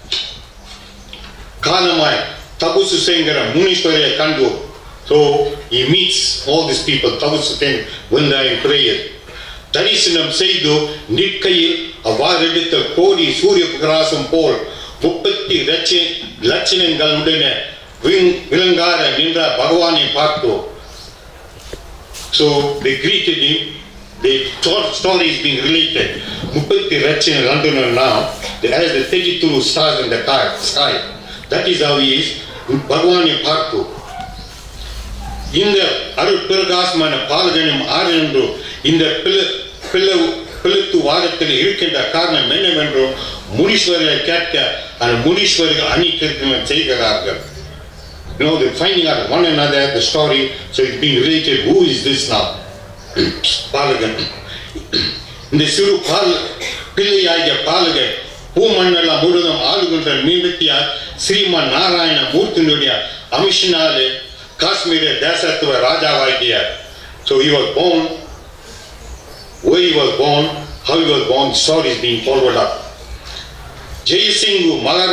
காலமாய் தபசு செய்கிற முனீஸ்வரையை கண்டு. So he meets all these people, தபசு செய்கிற when they are in prayer. தரிசனம் செய்து நிற்கையில் அவ்வாறெடுத்த கோடி சூரிய பிரகாசம் போல் 30 லட்சணங்களுடன விளங்கார நின்ற பகவானை பார்த்தோம். So they greeted him. The story is being related. 30 லட்சணங்கள் now as the 32 stars in the sky. That is how he is. பகவானை பார்த்தோம். இந்த அருட்பிரகாசமான பாலகனும் ஆறு என்று இந்த பிளத்து வாரத்தில் இருக்கின்ற காரணம் என்னவென்று முனீஸ்வரரை கேட்க அந்த முனீஸ்வரர்கள் அணித்திருக்க செய்கிறார்கள். You know, they're finding out one another the story, so it's being related. Who is this now? பாலகன். இந்த சிறு பிள்ளையாகிய பாலகன் பூமண்டலம் முழுவதும் ஆளுகின்ற மீன்பத்தியார் ஸ்ரீமான் நாராயண மூர்த்தியினுடைய அமிஷனாலே காஷ்மீர தேசத்துவ ராஜாவாகியார். So he was born, where he was born, how he was born, the story is being followed up. ஜெயசிங்கு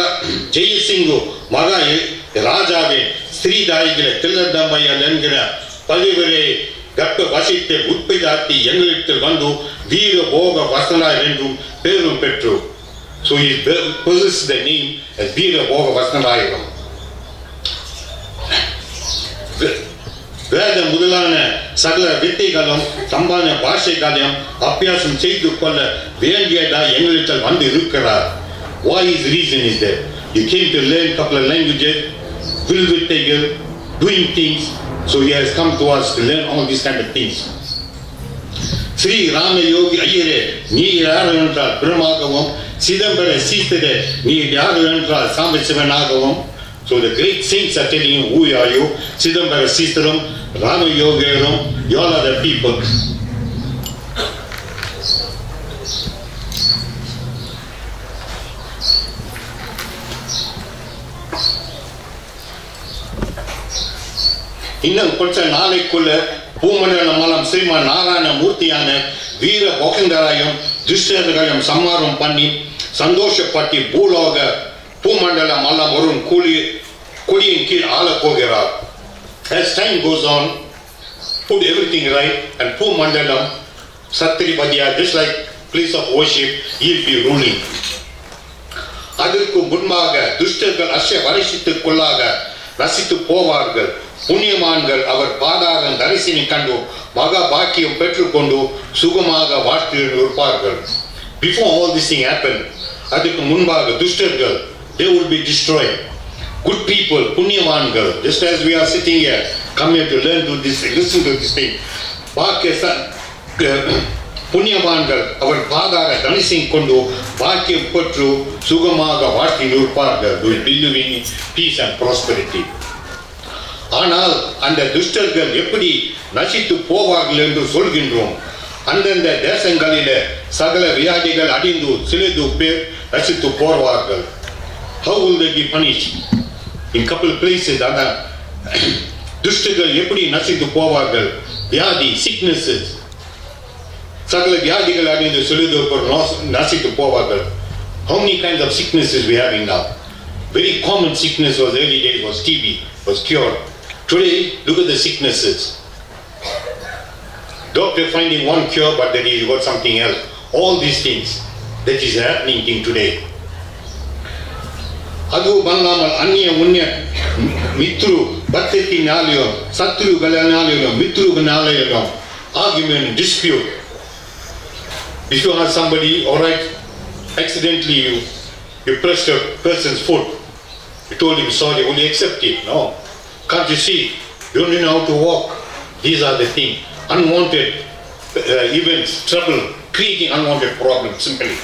மகா ராஜாவின் ஸ்ரீதாயிகிற தில்லடம்பையல் என்கிற பதிவரை கற்ப வசித்து உட்பிதாத்தி எங்களிடத்தில் வந்து வீர போக வசனார் என்றும் பேரும் பெற்று. So he possessed the name as வீர போக வசனாயிரம். வேத முதலான சகல வித்தைகளும் சம்பான பாஷைகளையும் அபியாசம் செய்து கொள்ள வேண்டியதா எங்களிடத்தில் வந்து இருக்கிறார். Why his reason is that he came to learn a couple of languages, will வித்தைகள், doing things. So he has come to us to learn all these kind of things. Sri Rama யோகி ஐயரே நீ யார் என்றால் பிரமாகவும் சிதம்பர சீத்தரே நீ யார் என்றால் சாம்பசிவனாகவும். So the great saints are telling you who are you. Sidambara Sistaram, Rama Yogaram, you all are the people. இன்னும் கொஞ்ச நாளைக்குள்ள பூமண்டலம் ஸ்ரீமான் நாராயண மூர்த்தியான வீர போகந்தராயும் துஷ்டர்களையும் சம்மாரம் பண்ணி சந்தோஷப்பட்டு பூலோக பூமண்டலம் எல்லாம் ஒரு கொடியின் கீழ் ஆள போகிறார். As time goes on, put everything right and பூமண்டலம் சத்திரிபதியா just like place of worship he will be ruling. அதற்கு முன்பாக துஷ்டர்கள் அஷ்ட வருஷத்துக்குள்ளாக ரசித்து போவார்கள். புண்ணியமான்கள் அவர் பாதாரம் தரிசனம் கண்டு மகா பாக்கியம் பெற்றுக்கொண்டு சுகமாக வாழ்த்து இருப்பார்கள். Before all this thing happened, அதுக்கு முன்பாக துஷ்டர்கள் they will be destroyed. good people, punyavangal, just as we are sitting here, come here to learn to this, listen to this thing. புண்ணியவான்கள் அவர் பாதார தனிசையும் கொண்டு வாக்கியம் பெற்று சுகமாக வாழ்க்கை இருப்பார்கள், will live in peace and prosperity. ஆனால் அந்த துஷ்டர்கள் எப்படி நசித்து போவார்கள் என்று சொல்கின்றோம். அந்தந்த தேசங்களிலே சகல வியாதிகள் அடைந்து சிறிது பேர் நசித்து போவார்கள். How will they be punished? In couple places அந்த துஷ்டர்கள் எப்படி நசித்து போவார்கள்? வியாதி, sicknesses, சகல வியாதிகள் அடைந்து சிறிது பேர் நசித்து போவார்கள். How many kinds of sicknesses we having now? Very common sickness was early days was TB, was cured. Today, look at the sicknesses. Doctor finding one cure, but then he got something else. All these things that is happening today. Adu bannamal anya unya mitru battetinnaliyum satrugalanaliyum mitruganaliyum argument, dispute. If you have somebody, all right, accidentally you pressed a person's foot, you told him sorry, will you accept it? No. Can't you see? You don't know how to walk. These are the things. Unwanted events, trouble, creating unwanted problems, simply.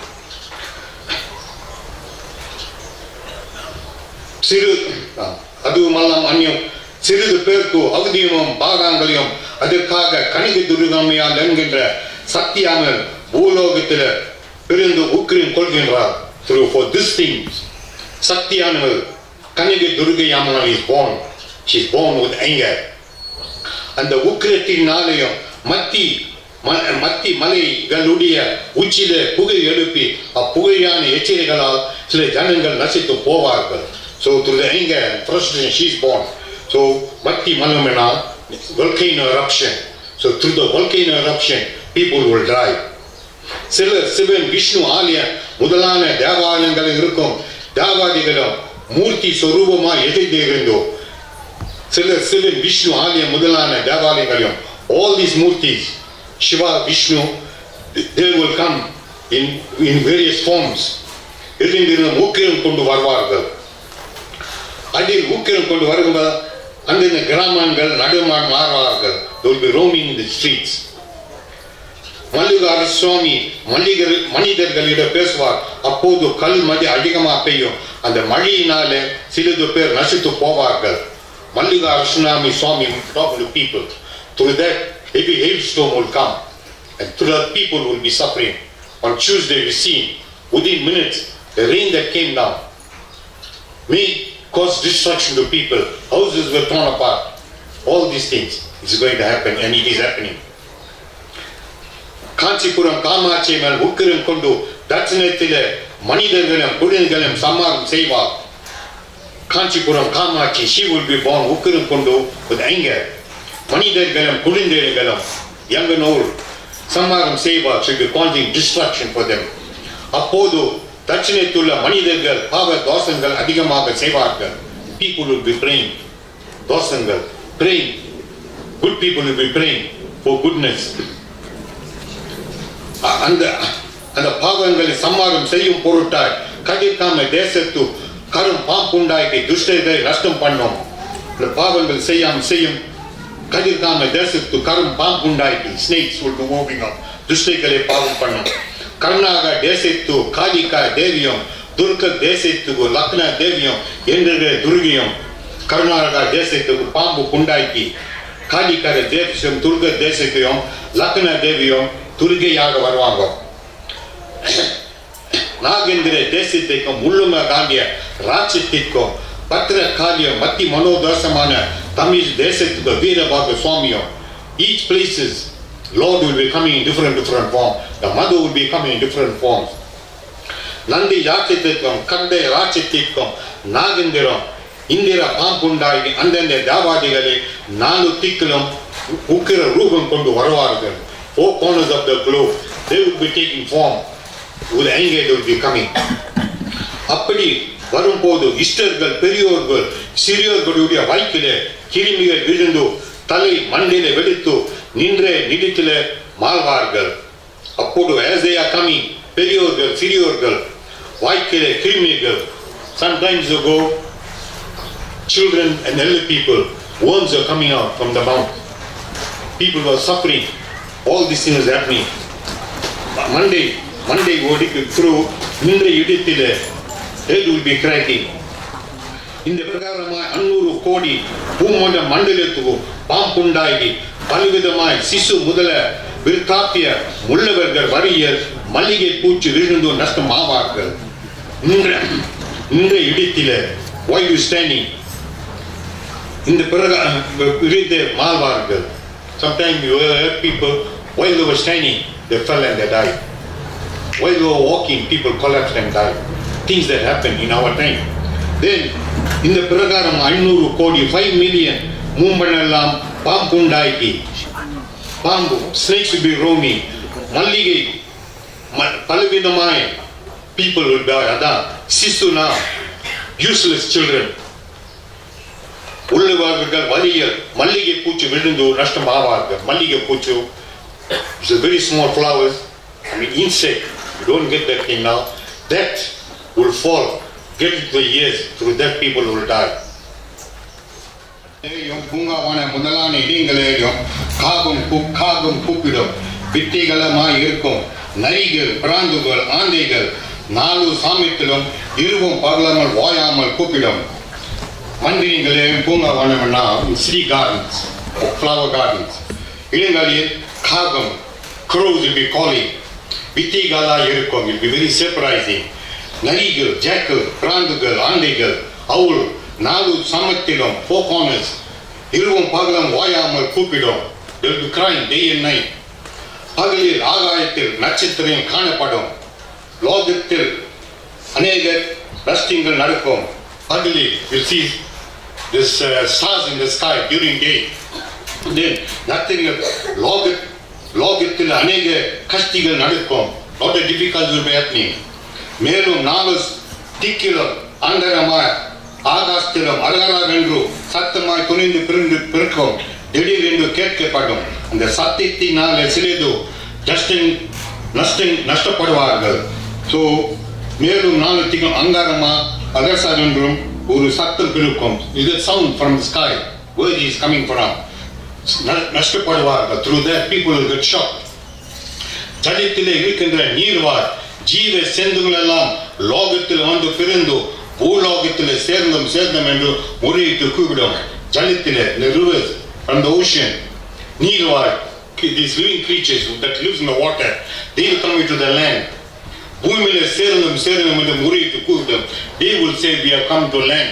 அது மல்லாம் அந்நியம் சிறிது பேருக்கு அவதியமும் பாகாங்களையும் அதற்காக கணிக துர்காமையால் என்கின்ற சத்தியாமல் பூலோகத்தில் பிரிந்து உக்கிரம் கொள்கின்றார். Through for this thing, சக்தியானவர் கணிக துர்கையாமல் is born. She is born with anger. அந்த உக்கிரத்தினாலேயும் மத்தி மலைகளுடைய உச்சியில புகை எழுப்பி அப்புகையான எச்சரிக்கைகளால் சில ஜனங்கள் நசித்து போவார்கள். So through the anger and frustration she is born. So மத்தி மலமெனா volcano eruption. So through the volcano eruption people will die. சிலர் சிவன் விஷ்ணு ஆலய முதலான தேவாலயங்களில் இருக்கும் தேவாதிகளும் மூர்த்தி சொரூபமாக எதிர்த்து இருந்தோம். சிலர் சிவன் விஷ்ணு ஆலய முதலான தேவாலயங்களையும் all these murtis, Shiva, Vishnu, they will come in various forms. இதிலிருந்து ஊக்கிரம் கொண்டு வருவார்கள். அதில் ஊக்கிரம் கொண்டு வரும்போது அந்தந்த கிராமங்கள் நடுமாறுவார்கள். They will be roaming in the streets. மல்லிகார சுவாமி மனிதர்களிடம் பேசுவார். அப்போது கல் மழை அதிகமாக பெய்யும். அந்த மழையினாலே சிறிது பேர் நசித்து போவார்கள். Malliga Arshunami Swami talking to people. Through that, heavy hailstorm will come. And through that, people will be suffering. On Tuesday, we see, within minutes, the rain that came down may cause destruction to people. Houses were torn apart. All these things is going to happen, and it is happening. Kanchipuram Kamachi மேல் உக்கிரம் கொண்டு தட்சிணத்திலே மனிதர்களும் குடிகளும் சம்மாரம் செய்வார். Kanchipuram Kamachi, she will be born உக்கிரம் கொண்டு with anger. மனிதர்களும் குடிகளும் young and old சம்மாரம் செய்வார். She will be causing destruction for them. அப்போது தட்சிணத்துள்ள மனிதர்கள் பாவ தோஷங்கள் அதிகமாக செய்வார்கள். People will be praying. தோஷங்கள் praying. Good people will be praying for goodness. அந்த பாவங்களை சம்மாரம் செய்யும் பொருட்டாய் கதிர்காம தேசத்து கரும் பாம்புண்டாக்கி துஷ்டத்தை நஷ்டம் பண்ணோம். இந்த பாவங்கள் செய்யும் கதிர்காம தேசத்து கரும் பாம்புண்டாக்கி snakes will be moving up. துஷ்டைகளை பாவம் பண்ணும். கர்நாக தேசத்து காளிகா தேவியும் துர்க தேசத்துக்கு லக்னா தேவியும் என்ற துர்கியும் கர்நாடகா தேசத்துக்கு பாம்பு உண்டாக்கி காளிகா தேசம் துர்க தேசத்தையும் லக்னா தேவியும் துர்கையாக வருவாங்க. நாகேந்திர தேசத்திற்கும் முள்ளும காண்டிய ராட்சத்திற்கும் பத்திர காலியம் மத்தி மனோதோஷமான தமிழ் தேசத்துக்கு வீரபாக சுவாமியும் each places Lord will be coming in different form. The mother will be coming in different forms. Nandi ராட்சத்திற்கும் கண்டை ராட்சத்திற்கும் நாகேந்திரம் இந்திர பாம்புண்டாகி அந்தந்த தேவாதிகளை 4 திக்கிலும் உக்கிர ரூபம் கொண்டு வருவார்கள். 4 corners of the globe they will be taking form. With anger they will be coming. அப்படி வரும்போது இஷ்டர்கள் பெரியோர்கள் சிறியோர்களுடைய வாய்க்கிலே கிருமிகள் விழுந்து தலை மண்ணிலே வெடித்து நின்ற நிலத்திலே மாழ்வார்கள். அப்போது as they are coming பெரியோர்கள் சிறியோர்கள் வாய்க்கிலே கிருமிகள் sometimes you go children and elderly people. Worms are coming out from the mouth. People were suffering. All these things are happening. Monday through Nindra Yuditile, head will be cracking. In the Prakarama, Anuru Kodi, Pumanda Mandaletu, Pampundai, Palvidamai, Sisu Mudala, Virtapia, Mullaverger, Warrior, Malige Puchi, Virundo, Nasta Mavakal. Nindra Yuditile, why are you standing? In the Praga, read the Malvargal. Sometimes you heard people, while they were standing, they fell and they died. While they were walking, people collapsed and died. Things that happen in our time. Then, in the Pragaram, Annuru Kodi, 5 million, Mumbanalam, Pampundaiki, Pambu, snakes will be roaming, Mallige, Palavidamai, people will die, Ada, Sisuna, useless children. Ullavargal, Valiyar, Mallige Puchu, Vidundo, Nashtamavaga, Mallige Puchu. It's a very small flowers. I mean, insect. You don't get that thing now. That will fall. Get it the years. Through that, people will die. Kagum Kupidum, Vittigalama Yirkum, Narigal, Brandugal, Andegal, Nalu Samitilum, Irvum Parlamal, Voyamal Kupidum. Mandingalem Punga Vanamana, city gardens, or flower gardens. Ilingali, Kagum, crows will be calling. Vitigala Yirkum will be very surprising. Narigal, Jackal, Brandugal, Andegal, Owl, Nalu Samatilum, four corners, Irvum Pagalam, Voyamal Kupidum. They will be crying day and night. Pagalil, Agayatil, Nachitrium, Kanapadum, Logatil, Anegat, Rustingal Narakum. Pagalil, you'll see this stars in the sky during day. Then nothing Logatil, Anega, Kastigal Narakum. Lot of difficulties will be happening. Melum, Navas, Tikilum, Andaramaya, Agastilum, Aragara Vendru, Satamai, Kunindu Pirkum. Didir into Ketkepadum, and the Satiti Nale Siledu, Justin Nashtapadvargal. So, Melum Nalatikam Angarama, Agasarundrum, Uru Satam Pirukum. You get sound from the sky. Where he is coming from? Nashtapadvargal. Through that, people will get shocked. Jaditile Ilkandra Nirvar, Jive Sendulam, Logatil Andu Pirindu, Bologatile Serdam and Muri to Kubidum, Jaditile, the rivers. From the ocean, Nilwar, these living creatures that lives in the water, they will come into the land. Bhumile Serenum and the Muri to cook them. They will say, we have come to land.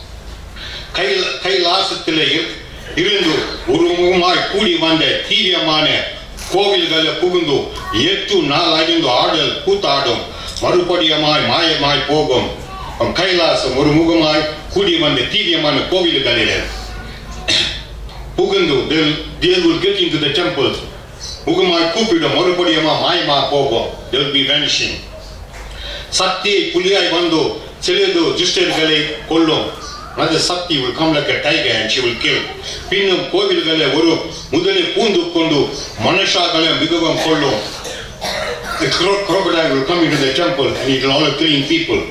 Kailasatile, Irindu, Urumai, Kudi Mande, Tiria Mane, Kovil Gala Pugundu, Yetu Nalagindu Ardel, Putadum, Marupadiamai, Mai Pogum, from Kailas, Murumugumai, Kudi Mande, Tiria Mane, Kovil Galile. Pugundu, they will get into the temples. Mugamai Kupida, Morupodiama, Maima Pogo, they will be vanishing. Sakti, Puliai Bando, Seledo, Justel Gale, Kolum. Mother Sakti will come like a tiger and she will kill. Pinum, Kovil Gale, Uru, Mudale Pundu Kundu, Manasha Gale, Bigabam Kolum. The crocodile will come into the temple and it will all killing people.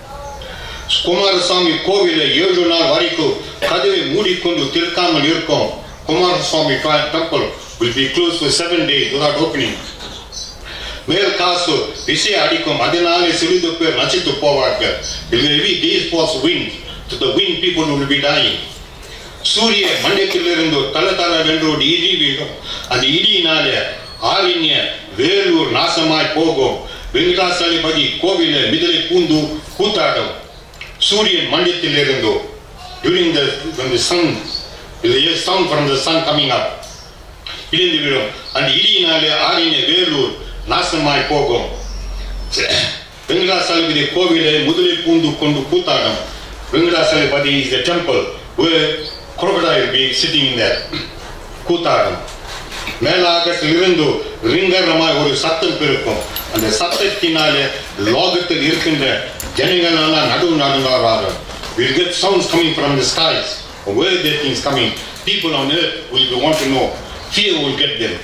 Kumaraswamy Kovile, Yojunal Variko, Kadave Mudikundu, Tirkamal Yurkom, Kumaraswamy temple will be closed for 7 days without opening. Mel Kasu, Vishay Adikum, Adinale Siliduper, Nachitu Povaka, it will be days force wind. To the wind, people will be dying. Surya, Mandekilerindo, Talatara Vendro, Idi Vigo, and the Idi Nadia, Arinya, Velur, Nasamai Pogo, Vengasalipadi, Kovile, Midale Pundu, Kutado. Surya Mandekilerindo, during when the sun, you hear sound from the sun coming up. And Idi Nadia, Arinya, Velur, Nasamai Pogo. Vengasalipadi, Kovile, Mudale Pundu, Kundu, Kutadam. Vengasalipadi is the temple where crocodile will be sitting in there. Kutadam. Melagas Lirindu, Ringa Rama or Satam Pirukum, and the Satatinale, Logatil Irkinde, Janingana, Nadu Nadunara. We'll get sounds coming from the skies. Where the things coming, people on earth will want to know. Fear will get them.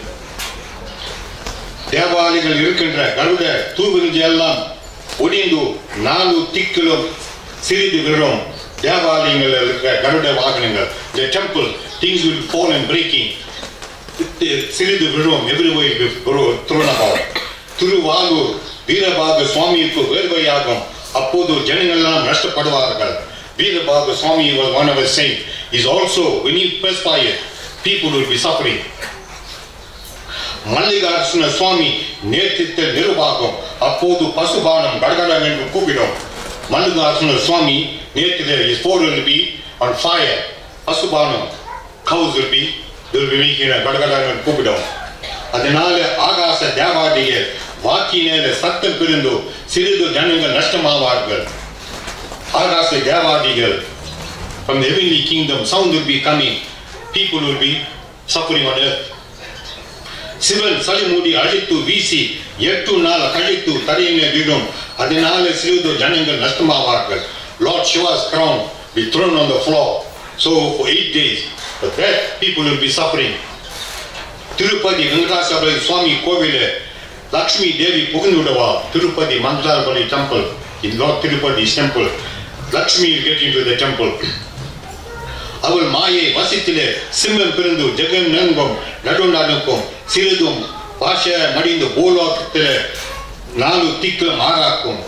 Devaligal Irkindra, Garuda, Tubin Jellam, Udindu, Nalu Tikilo, Siridu Virum, தேவாலயங்கள் இருக்கிற கருட வாகனங்கள், the temple, things will fall and breaking. சிறிது விழும், everywhere will be thrown about. Thiruvarur வீரபாக சுவாமிக்கு வேர்வையாகும், அப்போது ஜனங்கள்லாம் நஷ்டப்படுவார்கள். Veerabhaga Swami was one of our saints. Is also, when he perspired, people will be suffering. Mallikarjuna Swami நேர்த்தித்த நிர்வாகம், அப்போது பசுபானம் கடகடம் என்று கூப்பிடும். Mallikarjuna Swami நேர்த்தித்த, his forehead will be on fire. பசுபானம், cows will be making a கடகடம் என்று கூப்பிடும். அதனால ஆகாச தேவாதிகள் வாக்கினேல சத்தம் பிரிந்து சிறிது ஜனங்கள் நஷ்டமாவார்கள். ஆகாச தேவாதிகள், from the heavenly kingdom, sound will be coming. People will be suffering on earth. Sivan சளிமூடி அழித்து வீசி 8 நாள் கழித்து தரையிலே விடும். அதனால சிறிது ஜனங்கள் நஷ்டமாவார்கள். Lord Shiva's crown be thrown on the floor. So for 8 days, but that people will be suffering. Tirupati Venkatachalapathy சுவாமி கோவிலே லக்ஷ்மி தேவி புகுந்து விடுவார். Tirupati மங்களாபதி temple, in Lord Tirupati's temple, Lakshmi will get into the temple. அவள் மாயை வசித்திலே சிம்மம் பிறந்து ஜெகன் நங்கும் நடுநாடுக்கும் சிறிதும் பாஷ மடிந்து பூலோகத்திலே 4 திக்கும் ஆறாக்கும்.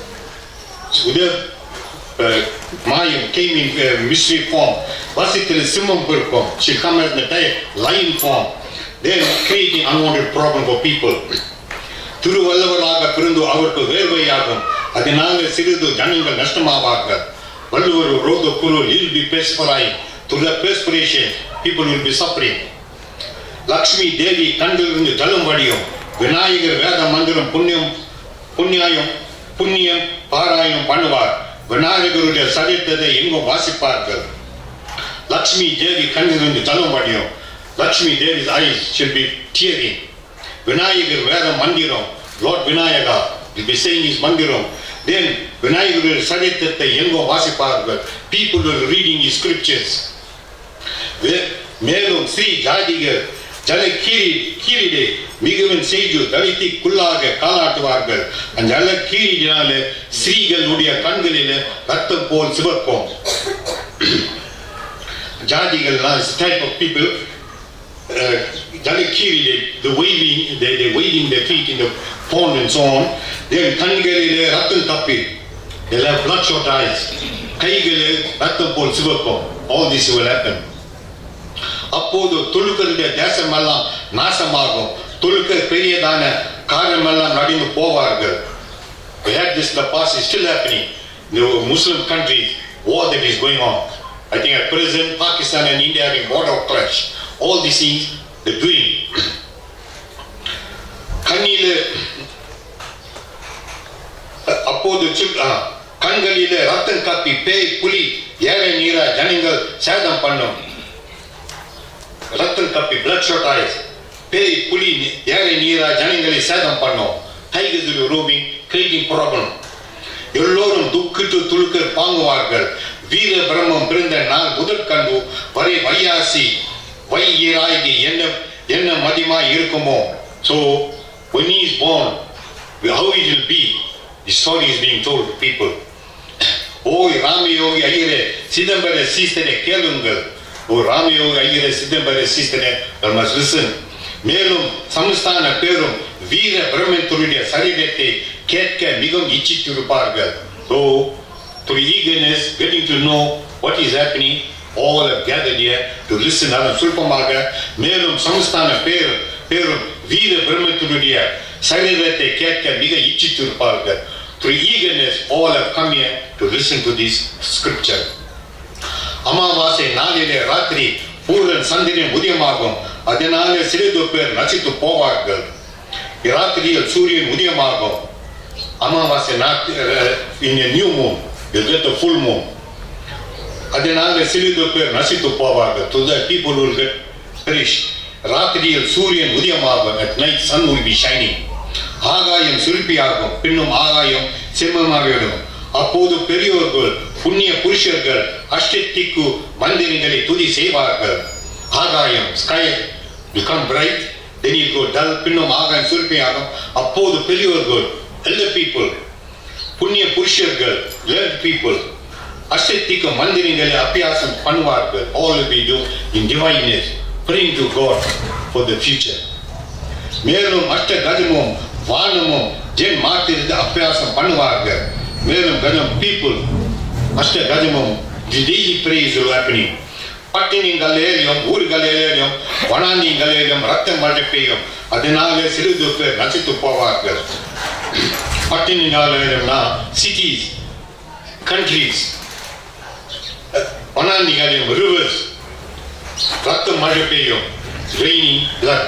மாயம் came in mystery form. வசித்திலே சிம்மம் பிறக்கும். She come as the lion form. Then creating unwanted problem for people. திருவள்ளுவராக பிறந்து அவருக்கு வேர்வையாகும். அதனால சிறிது ஜனங்கள் நஷ்டமாவார்கள். Valluvar wrote the Quran, he will be perspiring. Through the perspiration, people will be suffering. Lakshmi Devi கண்களிலிருந்து ஜலம் வடியும். விநாயகர் வேத மந்திரம் புண்ணியம் பாராயணம் பண்ணுவார். விநாயகருடைய சரித்திரத்தை எங்கும் வாசிப்பார்கள். Lakshmi Devi கண்களிலிருந்து ஜலம் வடியும். Lakshmi Devi's eyes should be tearing. Vinayagar வேத மந்திரம், Lord Vinayaka will be saying his மந்திரம். Then விநாயகருடைய சரித்திரத்தை எங்கும் வாசிப்பார்கள். People will reading his scriptures. மேலும் ஸ்ரீ ஜாதிகள் ஜல கீரிடை மிகவும் செய்து தலித்திக்குள்ளாக காலாட்டுவார்கள். அந்த ஜல கீரினால ஸ்ரீகளுடைய கண்களில் ரத்தம் போல் சிவப்போம். ஜாதிகள்னா type of people, Jalakiri, the waving, they waving their feet in the pond and so on. Then கண்களிலே ரத்தம் தப்பி, they'll have bloodshot eyes. கைகளிலே ரத்தம் போல் சிவப்போம். All this will happen. அப்போது துலுக்கருடைய தேசமெல்லாம் நாசமாகும். துலுக்க பெரியதான காரியமெல்லாம் நடந்து போவார்கள். We had this in the past, it's still happening. The Muslim countries, war that is going on. I think at present Pakistan and India having border clash. All these things they're doing. கண்ணிலே அப்போது கண்களிலே ரத்தம் காப்பி பேய் புலி ஏற நீரா ஜனங்கள் சேதம் பண்ணும். ரத்தம் காப்பி bloodshot eyes, பேய் புலி ஏற நீரா ஜனங்களை சேதம் பண்ணும். tigers will be roaming, creating problem. எல்லோரும் துக்கிட்டு துளுக்க பாங்குவார்கள். வீர பிரம்மம் பிறந்த நாள் முதல் கண்டு வரை வையாசி வையிராகி என்ன மதிமா இருக்குமோ. So when he is born, how it will be, the story is being told to people. ஓய் ராமயோகி ஐயரே சிதம்பர சீஸ்தனை கேளுங்கள். ஓ ராமயோகி ஐயரே சிதம்பர சீஸ்தனை, you must listen. மேலும் சமஸ்தான பேரும் வீர பிரம்மத்துடைய சரீரத்தை கேட்க மிகவும் இச்சித்திருப்பார்கள். So through eagerness, getting to know what is happening, all have gathered here to listen. அதன் சுல்பமாக மேலும் சமஸ்தான பேரும் வீர பிரம்மத்துடைய சரீரத்தை கேட்க மிக இச்சித்திருப்பார்கள். Through eagerness, all have come here to listen to this scripture. அமாவாசை நாளிலே ராத்திரி பூரன் சந்திரன் உதயமாகும். அதனால சிறிது பேர் நசித்து போவார்கள். ராத்திரியில் சூரியன் உதயமாகும். அமாவாசை in a new moon, you get the full moon. அதனால சிறிது பேர் நசித்து போவார்கள். So that people will get perished. ராத்திரியில் சூரியன் உதயமாகும். At night sun will be shining. ஆகாயம் சுருப்பியாகும். பின்னும் ஆகாயம் சிம்மமாகிவிடும். அப்போது பெரியோர்கள் புண்ணிய புருஷர்கள் அஷ்டத்திக்கு மந்திரங்களை துதி செய்வார்கள். ஆகாயம் sky become bright, then it go dull. பின்னும் ஆகாயம் சுருப்பியாகும். அப்போது பெரியோர்கள் elder people, புண்ணிய புருஷர்கள் learned people, அஷ்டத்திக்கு மந்திரங்களை அபியாசம் பண்ணுவார்கள். All will be do in divineness, praying to God for the future. மேலும் அஷ்ட கஜமும் வானமும் ஜென் மாத்திரத்தை அபியாசம் பண்ணுவார்கள். மேலும் கஜம் people அஷ்ட கஜமும் the daily praise will happening. பட்டினிங்களையும் ஊர்களையும் வனாந்திங்களையும் ரத்தம் மழை பெய்யும். அதனாலே சிறிது பேர் நசித்து போவார்கள். பட்டினிங்களையும்னா cities, countries, வனாந்திகளையும் rivers, ரத்தம் மழை பெய்யும், raining blood.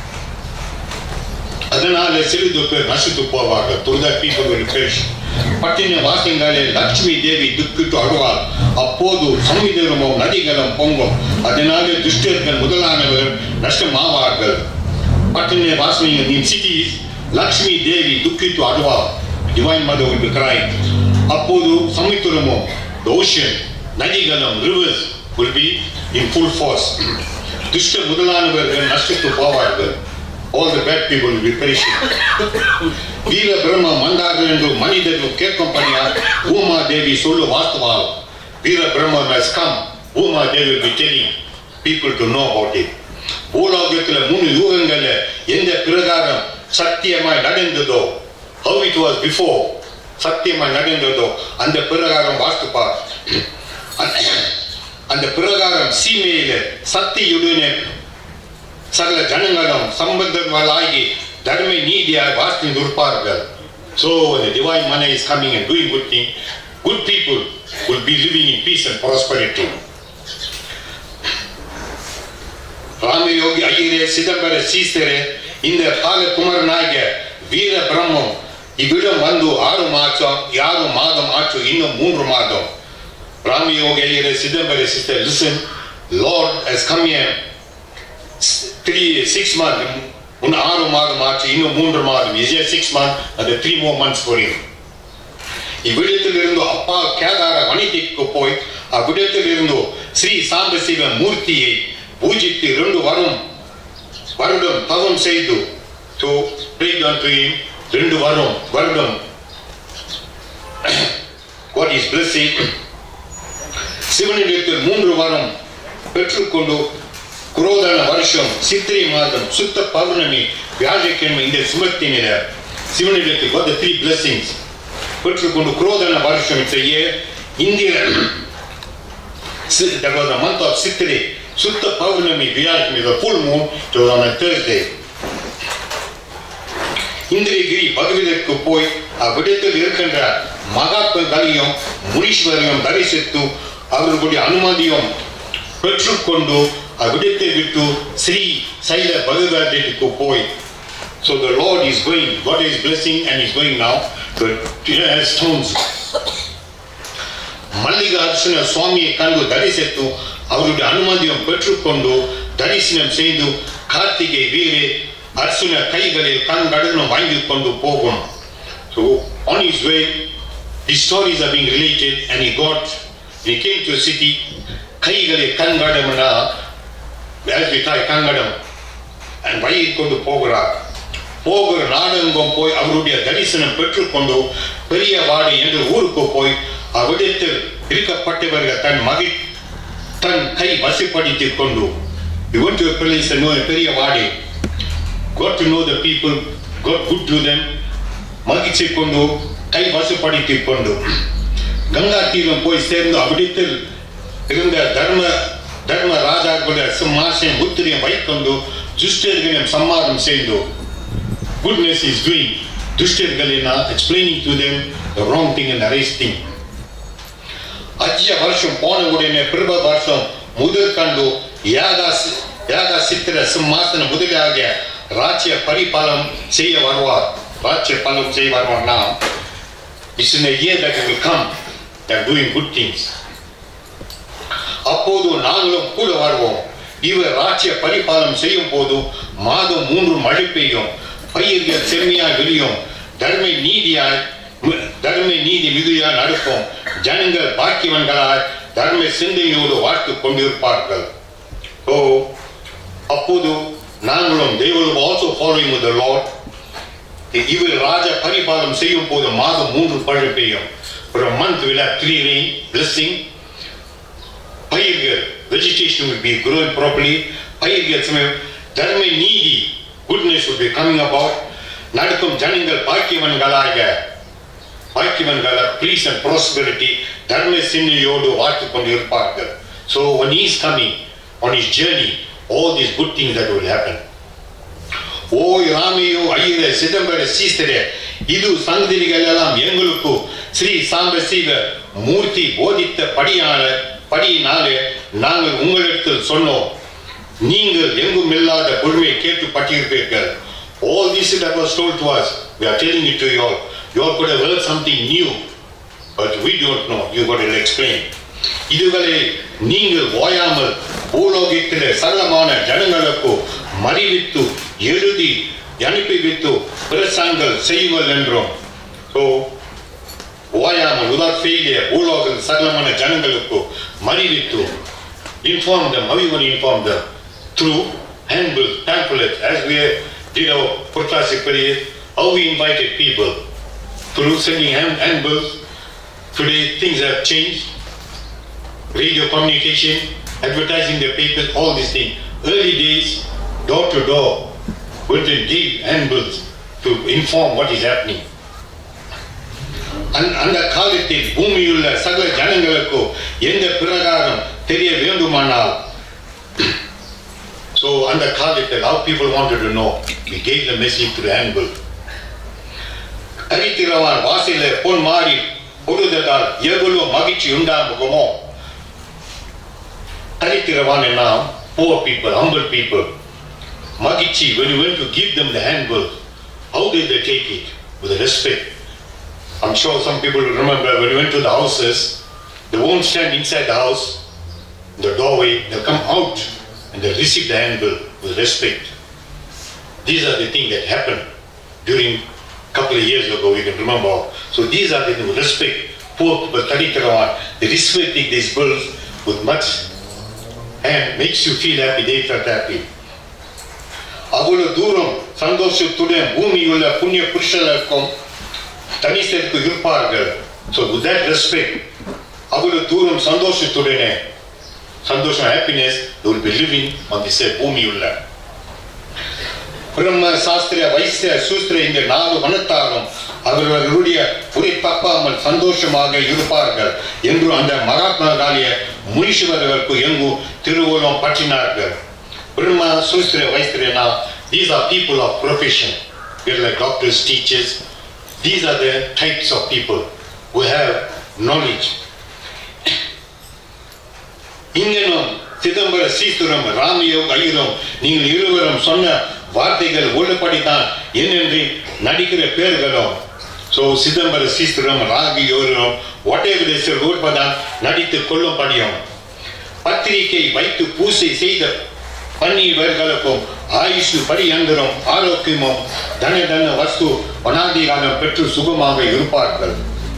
அதனாலே சிறிது பேர் நசித்து போவார்கள். To that people will perish. பட்டின வாசியங்களே லட்சுமி தேவி துக்கிட்டு அழுவாள். அப்போது சமுதிரமும் நதிகளும் பொங்கும். அதனாலே துஷ்டர்கள் முதலானவர்கள் நஷ்டமாவார்கள். பட்டின வாசியங்கள் in cities, Lakshmi Devi துக்கிட்டு அழுவாள். Divine Mother will be crying. அப்போது சமுதிரமும் the ocean, நதிகளும் rivers will be in full force. துஷ்ட முதலானவர்கள் நஷ்டத்து போவார்கள். All the bad people will be perishing. வீர பிரம்ம மந்தார்கள் என்று மனிதர்கள் கேட்கும் பணியால் பூமா தேவி சொல்லு வாஸ்தவால். வீர பிரம்மம் has come. Puma Devi will be telling people to know about it. பூலோகத்தில் 3 யுகங்கள்ல எந்த பிரகாரம் சத்தியமாய் நடந்ததோ, how it was before, சத்தியமாய் நடந்ததோ அந்த பிரகாரம் வாஸ்துப்பார். அந்த பிரகாரம் சீமையில சக்தியுடனே சகல ஜனங்களும் சம்பந்தங்களாகி தர்ம நீதியாய் வாஸ்து இருப்பார்கள். So when the divine money is coming and doing good thing, good people will be living in peace and prosperity. ராமயோகி ஐயரே சிதம்பர சீசரே இந்த கால குமரனாக வீர பிரம்மம் இவ்விடம் வந்து 6 மாதம் ஆச்சு, இன்னும் 3 மாதம். ராமயோகி ஐயரே சிதம்பர சீசர், listen, Lord has come here 6 months. 6 மாதம் ஆச்சு, இன்னும் 3 மாதம். Is there 6 months and 3 more months for him? இவ்விடத்தில் இருந்து அப்பா கேதார வனிதைக்கு போய் அவ்விடத்தில் இருந்து ஸ்ரீ சாம்பசிவ மூர்த்தியை பூஜித்து 2 வருடம் தவம் செய்து to pray unto him. 2 வருடம் God is blessing. சிவனிடத்தில் 3 வரம் பெற்றுக்கொண்டு குரோதன வருஷம் சித்திரை மாதம் சுத்த பௌர்ணமி வியாழக்கிழமை இந்த சுமத்தினில சிவனிடத்தில் got the 3 blessings. பெற்றுக்கொண்டு குரோதன வருஷம் செய்ய இந்திர that was the month of சித்திரை சுத்த பௌர்ணமி வியாழக்கிழமை, the full moon, it was on a Thursday. Indragiri பகவதிற்கு போய் அவ்விடத்தில் இருக்கின்ற மகாத்மர்களையும் முனீஸ்வரையும் தரிசித்து அவர்களுடைய அனுமதியும் பெற்றுக்கொண்டு அவ்விடத்தை விட்டு ஸ்ரீ சைல பகவதிற்கு போய். So the Lord is going, God is blessing and is going now to stones. Mallikarjuna சுவாமியை கண்டு தரிசித்து அவருடைய அனுமதியும் பெற்றுக்கொண்டு தரிசனம் செய்து கார்த்திகை வீரே அர்ஜுன கைகளில் கண்கடனும் வாங்கி கொண்டு போகும். So on his way these stories are being related and he came to a city. கைகளில் கண்கடம்னா as we try கண்கடம் and வாங்கி கொண்டு போகிற நாடெங்கும் போய் அவருடைய தரிசனம் பெற்றுக்கொண்டு பெரியவாடி என்ற ஊருக்கு போய் அவ்விடத்தில் இருக்கப்பட்டவர்கள் தன் கை வசப்படுத்திக் கொண்டு he went to a place and know a பெரியவாடி, got to know the people, got good to them, மகிழ்ச்சி கொண்டு கை வசப்படுத்திக் கொண்டு கங்கா தீரம் போய் சேர்ந்து அவ்விடத்தில் இருந்த தர்ம ராஜாக்களுடைய சிம்மாசனம் உத்திரியம் வைக்கொண்டு துஷ்டர்களையும் சம்மாதம் செய்து goodness is doing. துஷ்டர்களினா explaining to them the wrong thing and the right thing. அஜ்ய வருஷம் போன உடனே பிரப வருஷம் முதல் கண்டு யாகா சித்திர சிம்மாசன முதலாக ராஜ்ய பரிபாலம் செய்ய வருவார். now it's in a year that will come, they are doing good things. அப்போது நாங்களும் கூட வருவோம். இவர் ராஜ்ய பரிபாலம் செய்யும் போது மாதம் 3 மழை பெய்யும், பயிர்கள் செம்மையாய் விரியும், தர்ம நீதி மிகுதியாய் நடக்கும், ஜனங்கள் பாக்கியவன்களாய் தர்ம சிந்தையோடு வாழ்த்து கொண்டிருப்பார்கள். அப்போது நாங்களும் they will also following with the Lord. இவர் ராஜ பரிபாலம் செய்யும் போது மாதம் 3 மழை பெய்யும், For a month we'll have 3 rain, blessing. Vegetation will be growing properly. Dharma needy, goodness will be coming about. Nadakum Janingal Bhakivan peace and prosperity. Dharma Sinni Yodu Vatikondir Parker. So when he is coming on his journey, all these good things that will happen. Oh Ramiyo Ayire Sidambara Sistere, Idu Sangdirigalam Yenguluku, Sri Sambasiva, Murti Bodhita Padinale, Nangal Ungalekal Sono, Ningal Yengumilla, the Burme Ketu Patir. All this that was told to us, we are telling it to you all. You all could have heard something new, but we don't know. You got to explain. Idugale Ningal Voyamal, Bologitile, Salamana, Janangalako, Marivitu, Yerudi, Yanipivitu, Presangal, Saival Lendro. So, Voyamal, without failure, Bologal, Salamana, Janangalako, Marivitu, inform them, how you going to inform them? Through handbills, pamphlets, as we did our Purtlasik period, how we invited people through sending handbills. Today things have changed. Radio communication, advertising the papers, all these things. Early days, door to door, we gave handbills to inform what is happening. அந்த காலத்தில் பூமியுள்ள சகல ஜனங்களுக்கோ எந்த பிரகாரம் தெரிய வேண்டுமானால், so அந்த காலத்தில் how people wanted to know, we gave the message through handbill. கரித்திரவான் வாசில பொன் மாறி பொழுததால் எவ்வளவு மகிழ்ச்சி உண்டாகுமோ. கரித்திரவான் என்ன? Poor people, humble people. Magichi, when you went to give them the handbill, how did they take it? With respect. I'm sure some people will remember when you went to the houses, they won't stand inside the house, the doorway, they'll come out and they'll receive the handbill with respect. These are the things that happened during a couple of years ago, we can remember. So these are the things with respect. Poor people, they respecting these bills with much, and makes you feel happy, they felt happy. Avula Durum, Sandoshutudan, Bhumiyula, Punya Pushalakum, Tanisku Yurpargal. So with that respect, Avula Durum, Sandoshutudene, Sandosh and happiness, they will be living on the same Bhumiyula. Brahma Sastra, Vaisya, Sustra in the Nalu Vanatarum, Avula Rudia, Puri Papa, Sandoshamaga, Yurpargal, Yendu under Maratma Galia, Munishiva Yangu, Tiruvolom Patinargal. Brahma, Sustra, Vaisya, these are people of profession. We are like doctors, teachers. These are the types of people who have knowledge. Inganum, Sidambara Sisuram, Ramiyo, Ayuram, Ningal Iruvaram, Sonna, Vartigal, Volapaditan, Yenendri, Nadikara Pergalom. So Sidambara Sisuram, Ragi Yoram, whatever they say, Volpadan, Nadita Kolom Padium. Patrike, Vaitu Pusi, Seda, Pani Vergalakum, Aishu, Padiandaram, Arokimum, Danadana Vastu, Panadiganam, Petru Sugamaga, Yuruparkal.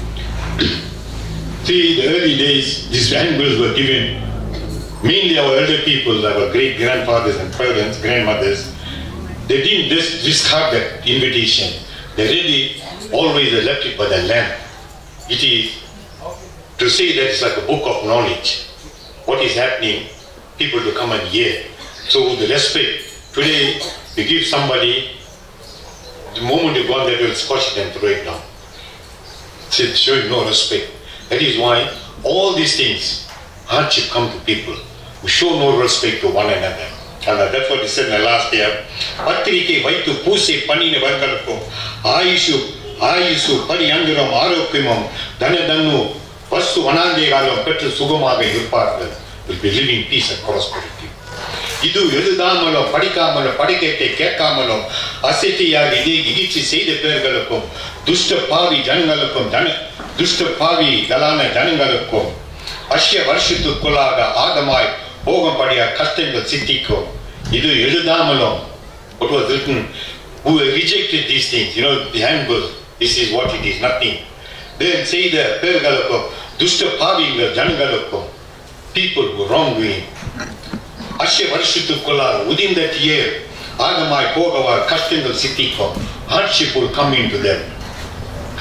See, the early days, these handbills were given. Mainly our elder people, our great-grandfathers and parents, grandmothers, they didn't just discard that invitation. They really always left it by the lamp. It is to say that it's like a book of knowledge. What is happening, people to come and hear. So the respect, today you give somebody, the moment you go there, they will squash it and throw it down. It's showing no respect. That is why all these things, hardship come to people. We show no respect to one another. And that's what he said in the last year. Patrike Vaitu Puse Panine Vargalakum, Ayusu, Padianduram, Arokimum, Danadanu, Vastu Vanandegalam, Petru Sugamaga, Yurparkal, will be living peace and prosperity. Idu Yudamalo, Padikamalo, Padikete, Kekamalo, Asetiya, Gigichi, say the Pergalakum, Dusta Pavi, Janangalakum, Dusta Pavi, Galana, Janangalakum, Ashya Varshitu Kulaga, Adamai, Bogampadia, Kastengal Sitiko, Idu Yudamalo, what was written, who rejected these things, you know, the handbook, this is what it is, nothing. Then say the Pergalakum, Dusta Pavi, Janangalakum, people who were wrongdoing. Ashya Varshitu Kulaga, within that year, Adamai, Bogavar, Kastengal Sitiko, hardship will come into them.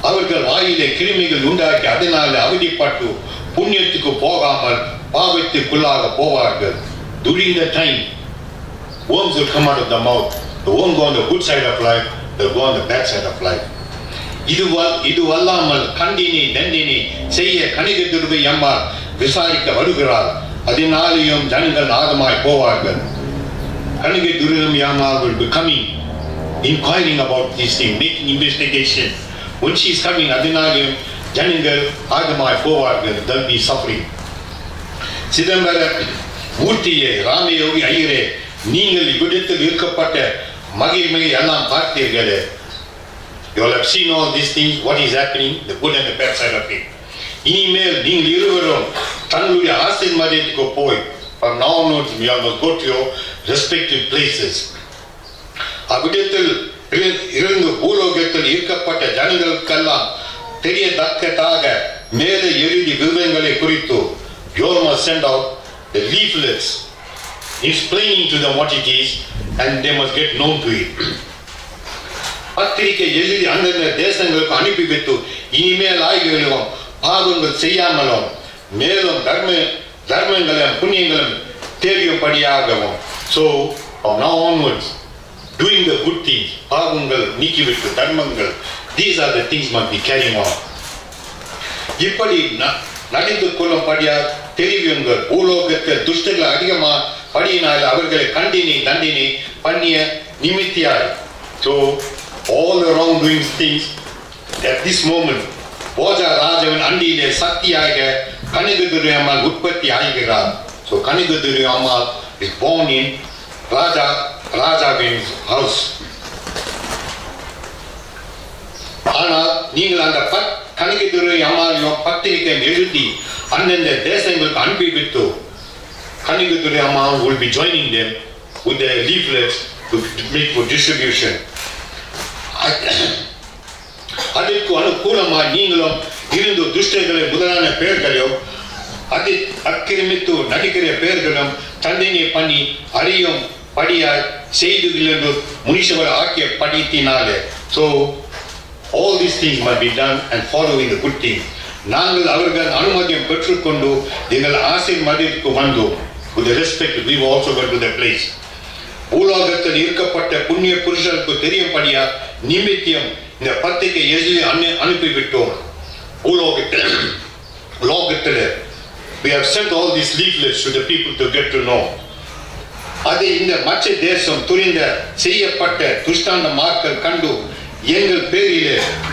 அவர்கள் வாயிலே கிருமிகள் உண்டாக்கி அதனால அவதிப்பட்டு புண்ணியத்துக்கு போகாமல் பாவத்திற்குள்ளாக போவார்கள். During the time, worms will come out of the mouth. The worm go on the good side of life, they'll go on the bad side of life. இது அல்லாமல் கண்டினை தண்டினை செய்ய கணிக துர்வை அம்மா விசாரிக்க வருகிறார். அதனாலேயும் ஜனங்கள் நாதமாய் போவார்கள். கணிக துர்வை அம்மா will be coming, inquiring about this thing, making investigation. When she is coming, அதனாலேயும் ஜனங்கள் நாதமாய் போவார்கள். There will be suffering. சிதம்பர மூர்த்தியே, ராமயோகி ஐயரே, நீங்கள் இவ்விடத்தில் இருக்கப்பட்ட மகிழ்மையை எல்லாம் பார்த்தீர்களே. You all have seen all these things, what is happening, the good and the bad side of it. இனிமேல் நீங்கள் இருவரும் தங்களுடைய ஆசீர்வாதத்துக்கு போய், from now onwards you all must go to your respective places. அவ்விடத்தில் இருந்து பூலோகத்தில் இருக்கப்பட்ட ஜனங்களுக்கெல்லாம் தெரியத்தக்கதாக மேலே எழுதி விவரங்களை குறித்து you all must send out the leaflets explaining to them what it is, and they must get known to it. பத்திரிகை எழுதி அந்தந்த தேசங்களுக்கு அனுப்பி வைத்து இனிமேல் ஆகியோரும் பாவங்கள் செய்யாமலும் மேலும் தர்மங்களும் புண்ணியங்களும் தேடியும்படியாகவும். So from now onwards, doing the good things, பாவங்கள் நீக்கிவிட்டு தர்மங்கள், these are the things must be carrying on. இப்படி நடந்து கொள்ளும்படியா தெரிவியுங்கள். பூலோகத்தில் துஷ்டர்கள் அதிகமா படியினால் அவர்களை கண்டினை தண்டினை பண்ணிய நிமித்தியாய். So all the wrongdoing things at this moment, Bhoja ராஜாவின் அண்டியிலே சக்தியாக கணிகதுரை அம்மாள் உற்பத்தி ஆகிறார். So கணிகதுரை Ammal is born in ராஜாவின் house. ஆனால் நீங்கள் அந்த கணிகதுரை அம்மாளையும் பத்திரிகை எழுதி அந்தந்த தேசங்களுக்கு அனுப்பி விட்டு கணிகதுரை அம்மாள் will be joining them with the leaflets to make for distribution. அதற்கு அனுகூலமாய் நீங்களும் இருந்து துஷ்டர்களை முதலான பெயர்களையும் அக்கிரமித்து நடிக்கிற பெயர்களும் தண்டனை பண்ணி அறியும் படியாய் செய்துகள் என்று முனிஷவர் ஆக்கிய படித்தினாலே. So all these things must be done and following the good thing. நாங்கள் அவர்கள் அனுமதியம் பெற்றுக்கொண்டு எங்கள் ஆசீர்வாதத்திற்கு வந்தோம். With the respect, we also went to the place. பூலோகத்தில் இருக்கப்பட்ட புண்ணிய புருஷருக்கு தெரியும்படியா நிமித்தியம் இந்த பத்திரிகை எழுதி அனுப்பிவிட்டோம். பூலோகத்தில் we have sent all these leaflets to the people to get to know. அது இந்த மற்ற தேசம் துரிந்த செய்யப்பட்ட துஷ்டான மார்க்கல் கண்டு எங்கள் பேரிலே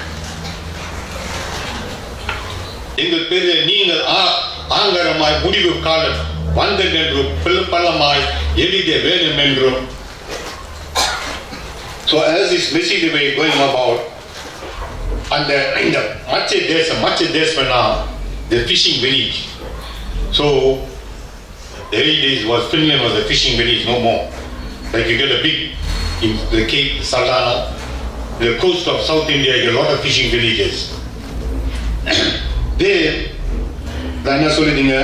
நீங்கள் ஆங்கரமாய் முடிவு காலம் வந்தென்றும் பள்ளமாய் எழுத வேண்டும் என்றும். So as this message way going about, and இந்த மற்ற தேசம் now the fishing village. So the early days was Finland was a fishing village, no more. Like you get a big in the Cape Salana, the coast of South India, you get a lot of fishing villages. There, என்ன சொல்லுங்க,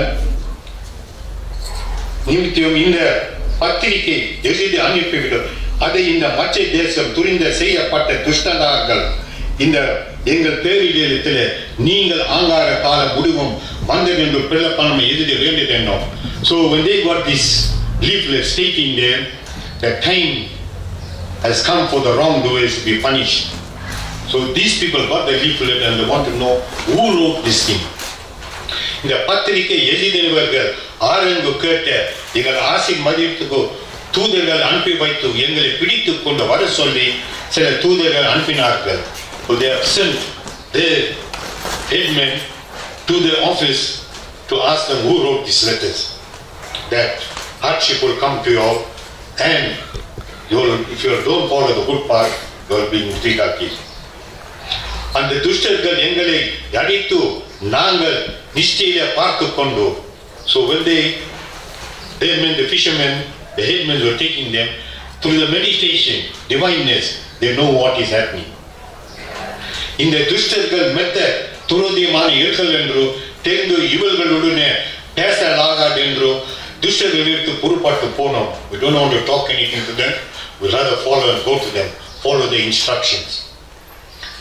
நிமித்தியம் இந்த பத்திரிகை எழுதி அனுப்பிவிடும். அதை இந்த மற்ற தேசம் துரிந்த செய்யப்பட்ட துஷ்டனார்கள் இந்த எங்கள் பேரிடத்தில் நீங்கள் ஆங்கார கால முடிவும் வந்தது என்று பிள்ளப்பணம் எழுத வேண்டியது என்னும். So when they got this leaflet stating there, the time has come for the wrongdoers to be punished. So these people got the leaflet and they want to know who wrote this thing. இந்த பத்திரிகை எழுதினவர்கள் ஆரங்கு கேட்ட எங்கள் ஆசீர்வாதத்துக்கு தூதர்கள் அனுப்பி வைத்து எங்களை பிடித்து கொண்டு வர சொல்லி சில தூதர்கள் அனுப்பினார்கள். So they have sent their headmen to the office to ask them who wrote these letters. That hardship will come to you all, and if you don't follow the good part, you will be in difficulty. அந்த துஷ்டர்கள் எங்களை அடித்து நாங்கள் நிஷ்டையில பார்த்து கொண்டு. So when they meant the fishermen, the headmen were taking them through the meditation, divineness, they know what is happening. இந்த துஷ்டர்கள் மெத்த துரோதியமான இருக்கல் என்று தெரிந்து இவர்களுடனே பேசலாகாது என்று துஷ்டர்களுக்கு பொறுப்பாட்டு போனோம். We don't want to talk anything to them. We rather follow and go to them. Follow the instructions.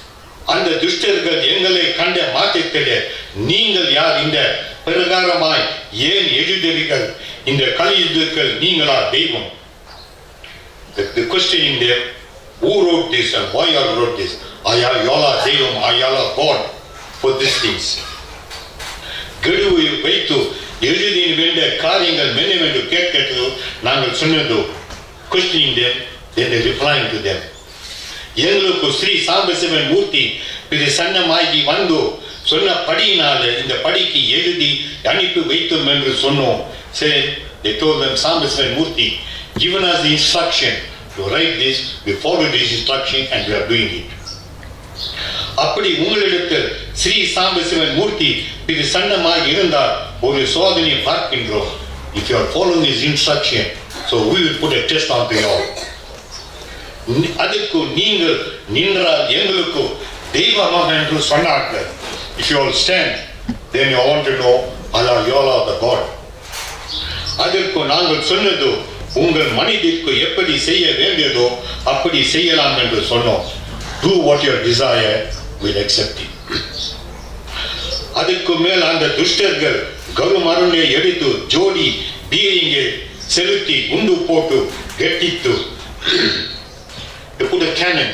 அந்த துஷ்டர்கள் எங்களை கண்ட மாற்றத்திலே நீங்கள் யார்? இந்த பிரகாரமாய் ஏன் எழுதுகிறீர்கள்? இந்த கலியுகத்தில் நீங்களா தெய்வம்? The questioning there, who wrote this and why you wrote this? Ayala தெய்வம், ayala God for these things. கெடுவை வைத்து எழுதி வேண்டிய காரியங்கள் என்னவென்று கேட்கிறது. நாங்கள் சொன்னதோ questioning them, then they replying to them. எங்களுக்கு ஸ்ரீ சாம்பசிவன் மூர்த்தி இது சன்னமாகி வந்தோ சொன்ன படியினால இந்த படிக்கு எழுதி அனுப்பி வைத்தோம் என்று சொன்னோம். Said they told them Sambasivan Murthy given us the instruction to write this, we followed this instruction and we are doing it. அப்படி உங்களிடத்தில் ஸ்ரீ சாம்பசிவன் மூர்த்தி இது சன்னமாக இருந்தால் ஒரு சோதனை பார்க்கின்றோம். If you are following his instruction, so we will put a test on you all. அதுக்கு நீங்கள் நின்றால் எங்களுக்கு தெய்வமாக என்று சொன்னார்கள். If you all stand, then you want to know Allah, you all are the God. அதற்கு நாங்கள் சொன்னது உங்கள் மனிதருக்கு எப்படி செய்ய வேண்டியதோ அப்படி செய்யலாம் என்று சொன்னோம். Do what your desire, will accept it. அதற்கு மேல் அந்த துஷ்டர்கள் கருமருளை எடுத்து ஜோடி பீரிங்கை செலுத்தி குண்டு போட்டு கெட்டித்து they put a cannon.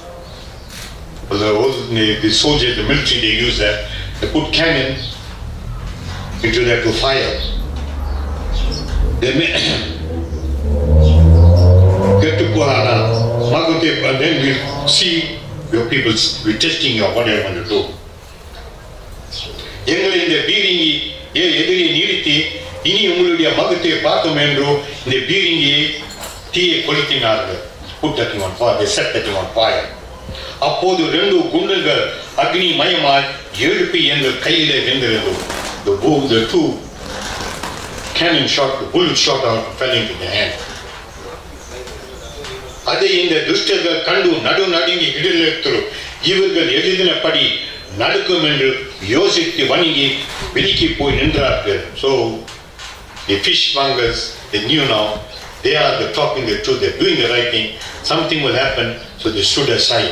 The soldiers, the military, they use that. They put cannon into that to fire. They get to Purana, Magutep, and then we'll see your people, we're testing you what you want to do. எங்களை இந்த பீரிங்கி எதிரே நிறுத்தி இனி உங்களுடைய மகத்தை பார்த்தோம் என்றோ இந்த பீரிங்கியை தீயை கொளுத்தினார்கள். Put that on fire, they set that on fire. அப்போது ரெண்டு குண்டுகள் அக்னி மயமாய் எழுப்பி எங்கள் கையிலே வென்றது. The two cannon shot, the bullet shot out, fell into the hand. அதை இந்த துஷ்டர்கள் கண்டு நடுநடுங்கி இடலெடுத்து இவர்கள் எழுதினபடி நடக்கும் என்று யோசித்து வணங்கி விலக்கி போய் நின்றார்கள். So the fishmongers, they knew now they are the talking the truth, they're doing the right thing, something will happen, so they stood aside.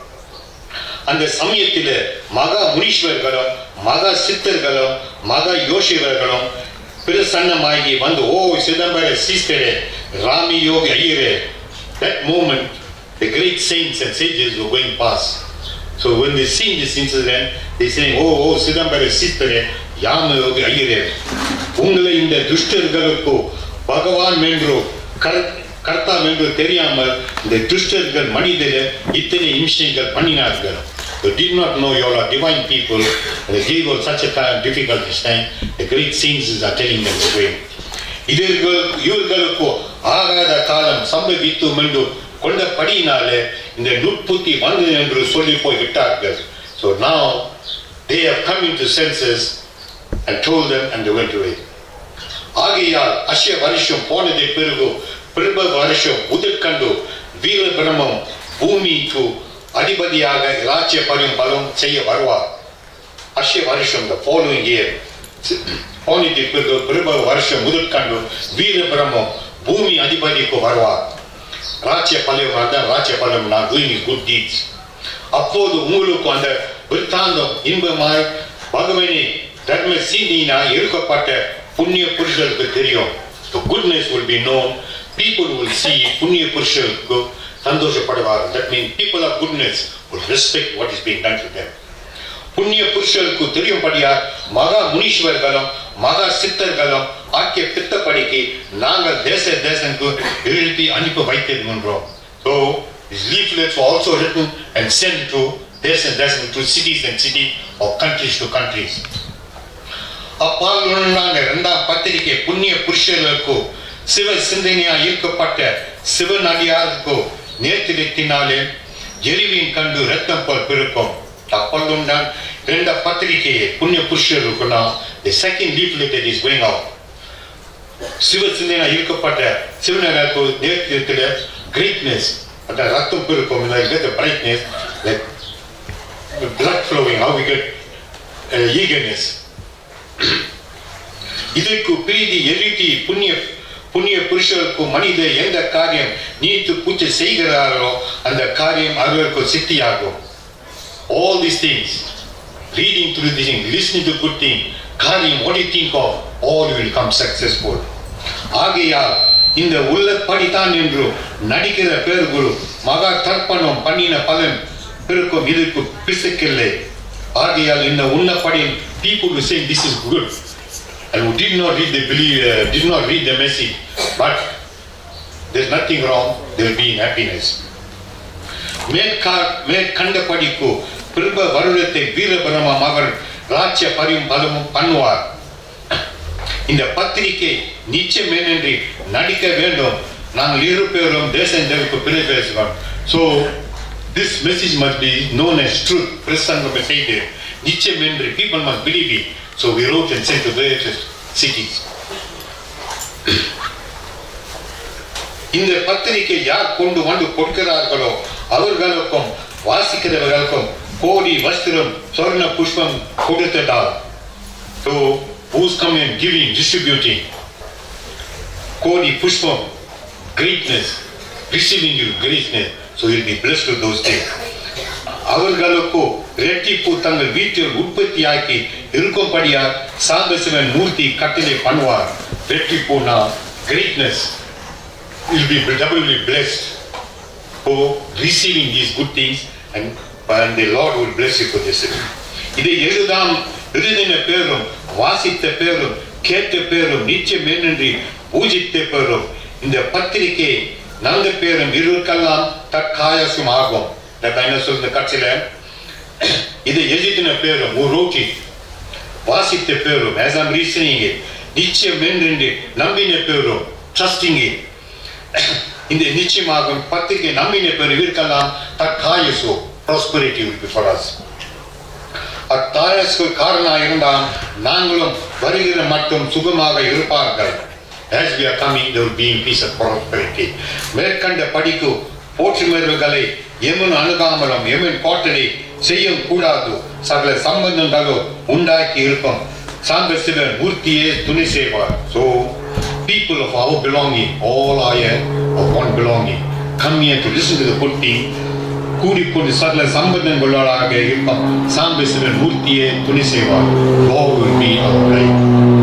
அந்த சமயத்தில் மகா முனீஸ்வர்களும் மகா சித்தர்களும் மகா யோசிவர்களும் பிரசன்னமாகி வந்து ஓ சிதம்பர சீஸ்தரே ராமி யோகி ஐயரே. That moment the great saints and sages were going past. So when they see this incident, they saying oh சிதம்பர சீஸ்தரே யாம யோகி ஐயரே, உங்களை இந்த துஷ்டர்களுக்கு பகவான் என்று கர்த்தா என்று தெரியாமல் இந்த துஷ்டர்கள் மனிதர் இத்தனை இம்சைகள் பண்ணினார்கள். They did not know you all are divine people, and they gave us such a difficult time. The great saints are telling them the way. இவர்களுக்கு ஆகாத காலம் சம்பவித்தும் என்று கொண்டபடியினாலே இந்த நுட்புத்தி வந்தது என்று சொல்லி போய் விட்டார்கள். So now they have come into senses and told them and they went away. ஆகையால் அஷ்ய வருஷம் போனதை பிறகு பிரப வருஷம் முதற்கண்டு வீர பிரம்மம் பூமிக்கு அதிபதியாக ராஜ்ய பலம் செய்ய வருவார். அஷ்ய வருஷம் the following year போனதை பிறகு பிரப வருஷம் முதற்கண்டு வீர பிரம்மம் பூமி அதிபதிக்கு வருவார். ராஜ்ய பலம் தான் ராஜ்ய பலம் நான் doing good deeds. அப்போது உங்களுக்கு அந்த விருத்தாந்தம் இன்பமாய் பகவானே தர்ம சீனினா இருக்கப்பட்ட புண்ணிய புருஷருக்கு தெரியும். The goodness will be known. People will see புண்ணிய புருஷருக்கு சந்தோஷப்படுவார்கள். That means people of goodness will respect what is being done to them. புண்ணிய புருஷருக்கு தெரியும்படியா மகா முனீஸ்வர்களும் மகா சித்தர்களும் ஆக்கிய திட்டப்படிக்கு நாங்கள் தேசத்துக்கு எழுதி அனுப்பி வைத்திருக்கின்றோம். So these leaflets were also written and sent to தேசம் to cities and cities or countries to countries. அப்பாலுண்டான இரண்டாம் பத்திரிகை புண்ணிய புருஷர்களுக்கு சிவ சிந்தனையா ஈர்க்கப்பட்ட சிவனடியாருக்கு நேர்த்தினாலே எரிவின் கண்டு ரத்தம் போல் பிறக்கும். அப்பொழுதுதான் இரண்ட பத்திரிகையை புண்ணிய புருஷருக்கு the second leaflet that is going out. சிவ சிந்தனையா ஈர்க்கப்பட்ட சிவனடியாருக்கு நேர்த்தில greatness, அந்த ரத்தம் பிறக்கும், like the brightness, like the blood flowing, how we get eagerness. இதற்கு பிரீதி எழுதி புண்ணிய புருஷருக்கு மனித எந்த காரியம் நீத்து பூச்சி செய்கிறார்களோ அந்த காரியம் அவர்களுக்கு சித்தியாகும். all these things, reading through this thing, listening to good thing, carrying what you think of, all will become successful. ஆகையால் இந்த உள்ளபடிதான் என்று நடிக்கிற பேர்களும் மகா தர்ப்பணம் பண்ணின பலன் பிறக்கும் இதற்கு பிசக்கில்லை. ஆகையால் இந்த உள்ளபடி people who say this is good and who did not read the message, but there's nothing wrong, they will be in happiness. மேற்கண்டபடிக்கு பிரப வருடத்தை வீரபிரம மகன் ராஜ்ய பரிபாலனம் பண்ணுவார். இந்த பத்திரிகை நிச்சயம் என்னென்று நடிக்க வேண்டும். நாங்கள் இருப்பேரும் தேசங்களுக்கு பிழை பேசுவோம். So this message must be known as truth. பிரசங்கம் செய்து நிச்சயம் என்று people must believe it. So we wrote and sent to various cities. இந்த பத்திரிகை யார் கொண்டு வந்து கொடுக்கிறார்களோ அவர்களுக்கும் வாசிக்கிறவர்களுக்கும் கோடி வஸ்திரம் சொர்ண புஷ்பம் கொடுத்ததால். So who's coming, giving, distributing kodi pushpam, greatness, receiving you greatness, so you'll be blessed with those things. அவர்களுக்கு ரெட்டிப்பு தங்கள் வீட்டில் உற்பத்தியாக்கி இருக்கும்படியா சாம்பசிவன் மூர்த்தி கட்டளை பண்ணுவார். ரெட்டிப்புனா greatness, you'll be doubly blessed for receiving these good things, and the Lord will bless you for this. இதை எழுதின பேரும் வாசித்த பேரும் கேட்ட பேரும் நிச்சயம் என்னென்று பூஜித்த பேரும் இந்த பத்திரிகை நல்ல பேரும் இருவருக்கெல்லாம் தற்காயசும் ஆகும். என்ன சொல்ற கட்சியில இதை எழுதின பேரும் ரோட்டி வாசித்த பேரும் as I'm reasoning it நிச்சயம் என்று நம்பின பேரும் trusting it இந்த நிச்சயமாகும் பத்திரிகை நம்பின பேரும் இருவருக்கெல்லாம் தற்காயசு prosperity will be for us. அத்தாயசுக்கு காரணம் இருந்தால் நாங்களும் வருகிற மட்டும் சுகமாக இருப்பார்கள். As we are coming, there will be in peace and prosperity. மேற்கண்ட படிக்கு போற்றுமர்களை எமன் அணுகாமலும் எமன் பாட்டலை செய்யும் கூடாது சகல சம்பந்தங்களும் உண்டாக்கி இருக்கும். சாம்பசிவன் மூர்த்தியே துணை செய்வார். So people of our belonging, all are of one belonging, come here to listen to the good thing. கூடிக்கொண்டு சகல சம்பந்தங்களாக இருக்கும். சாம்பசிவன் மூர்த்தியே துணை செய்வார். God will be our light.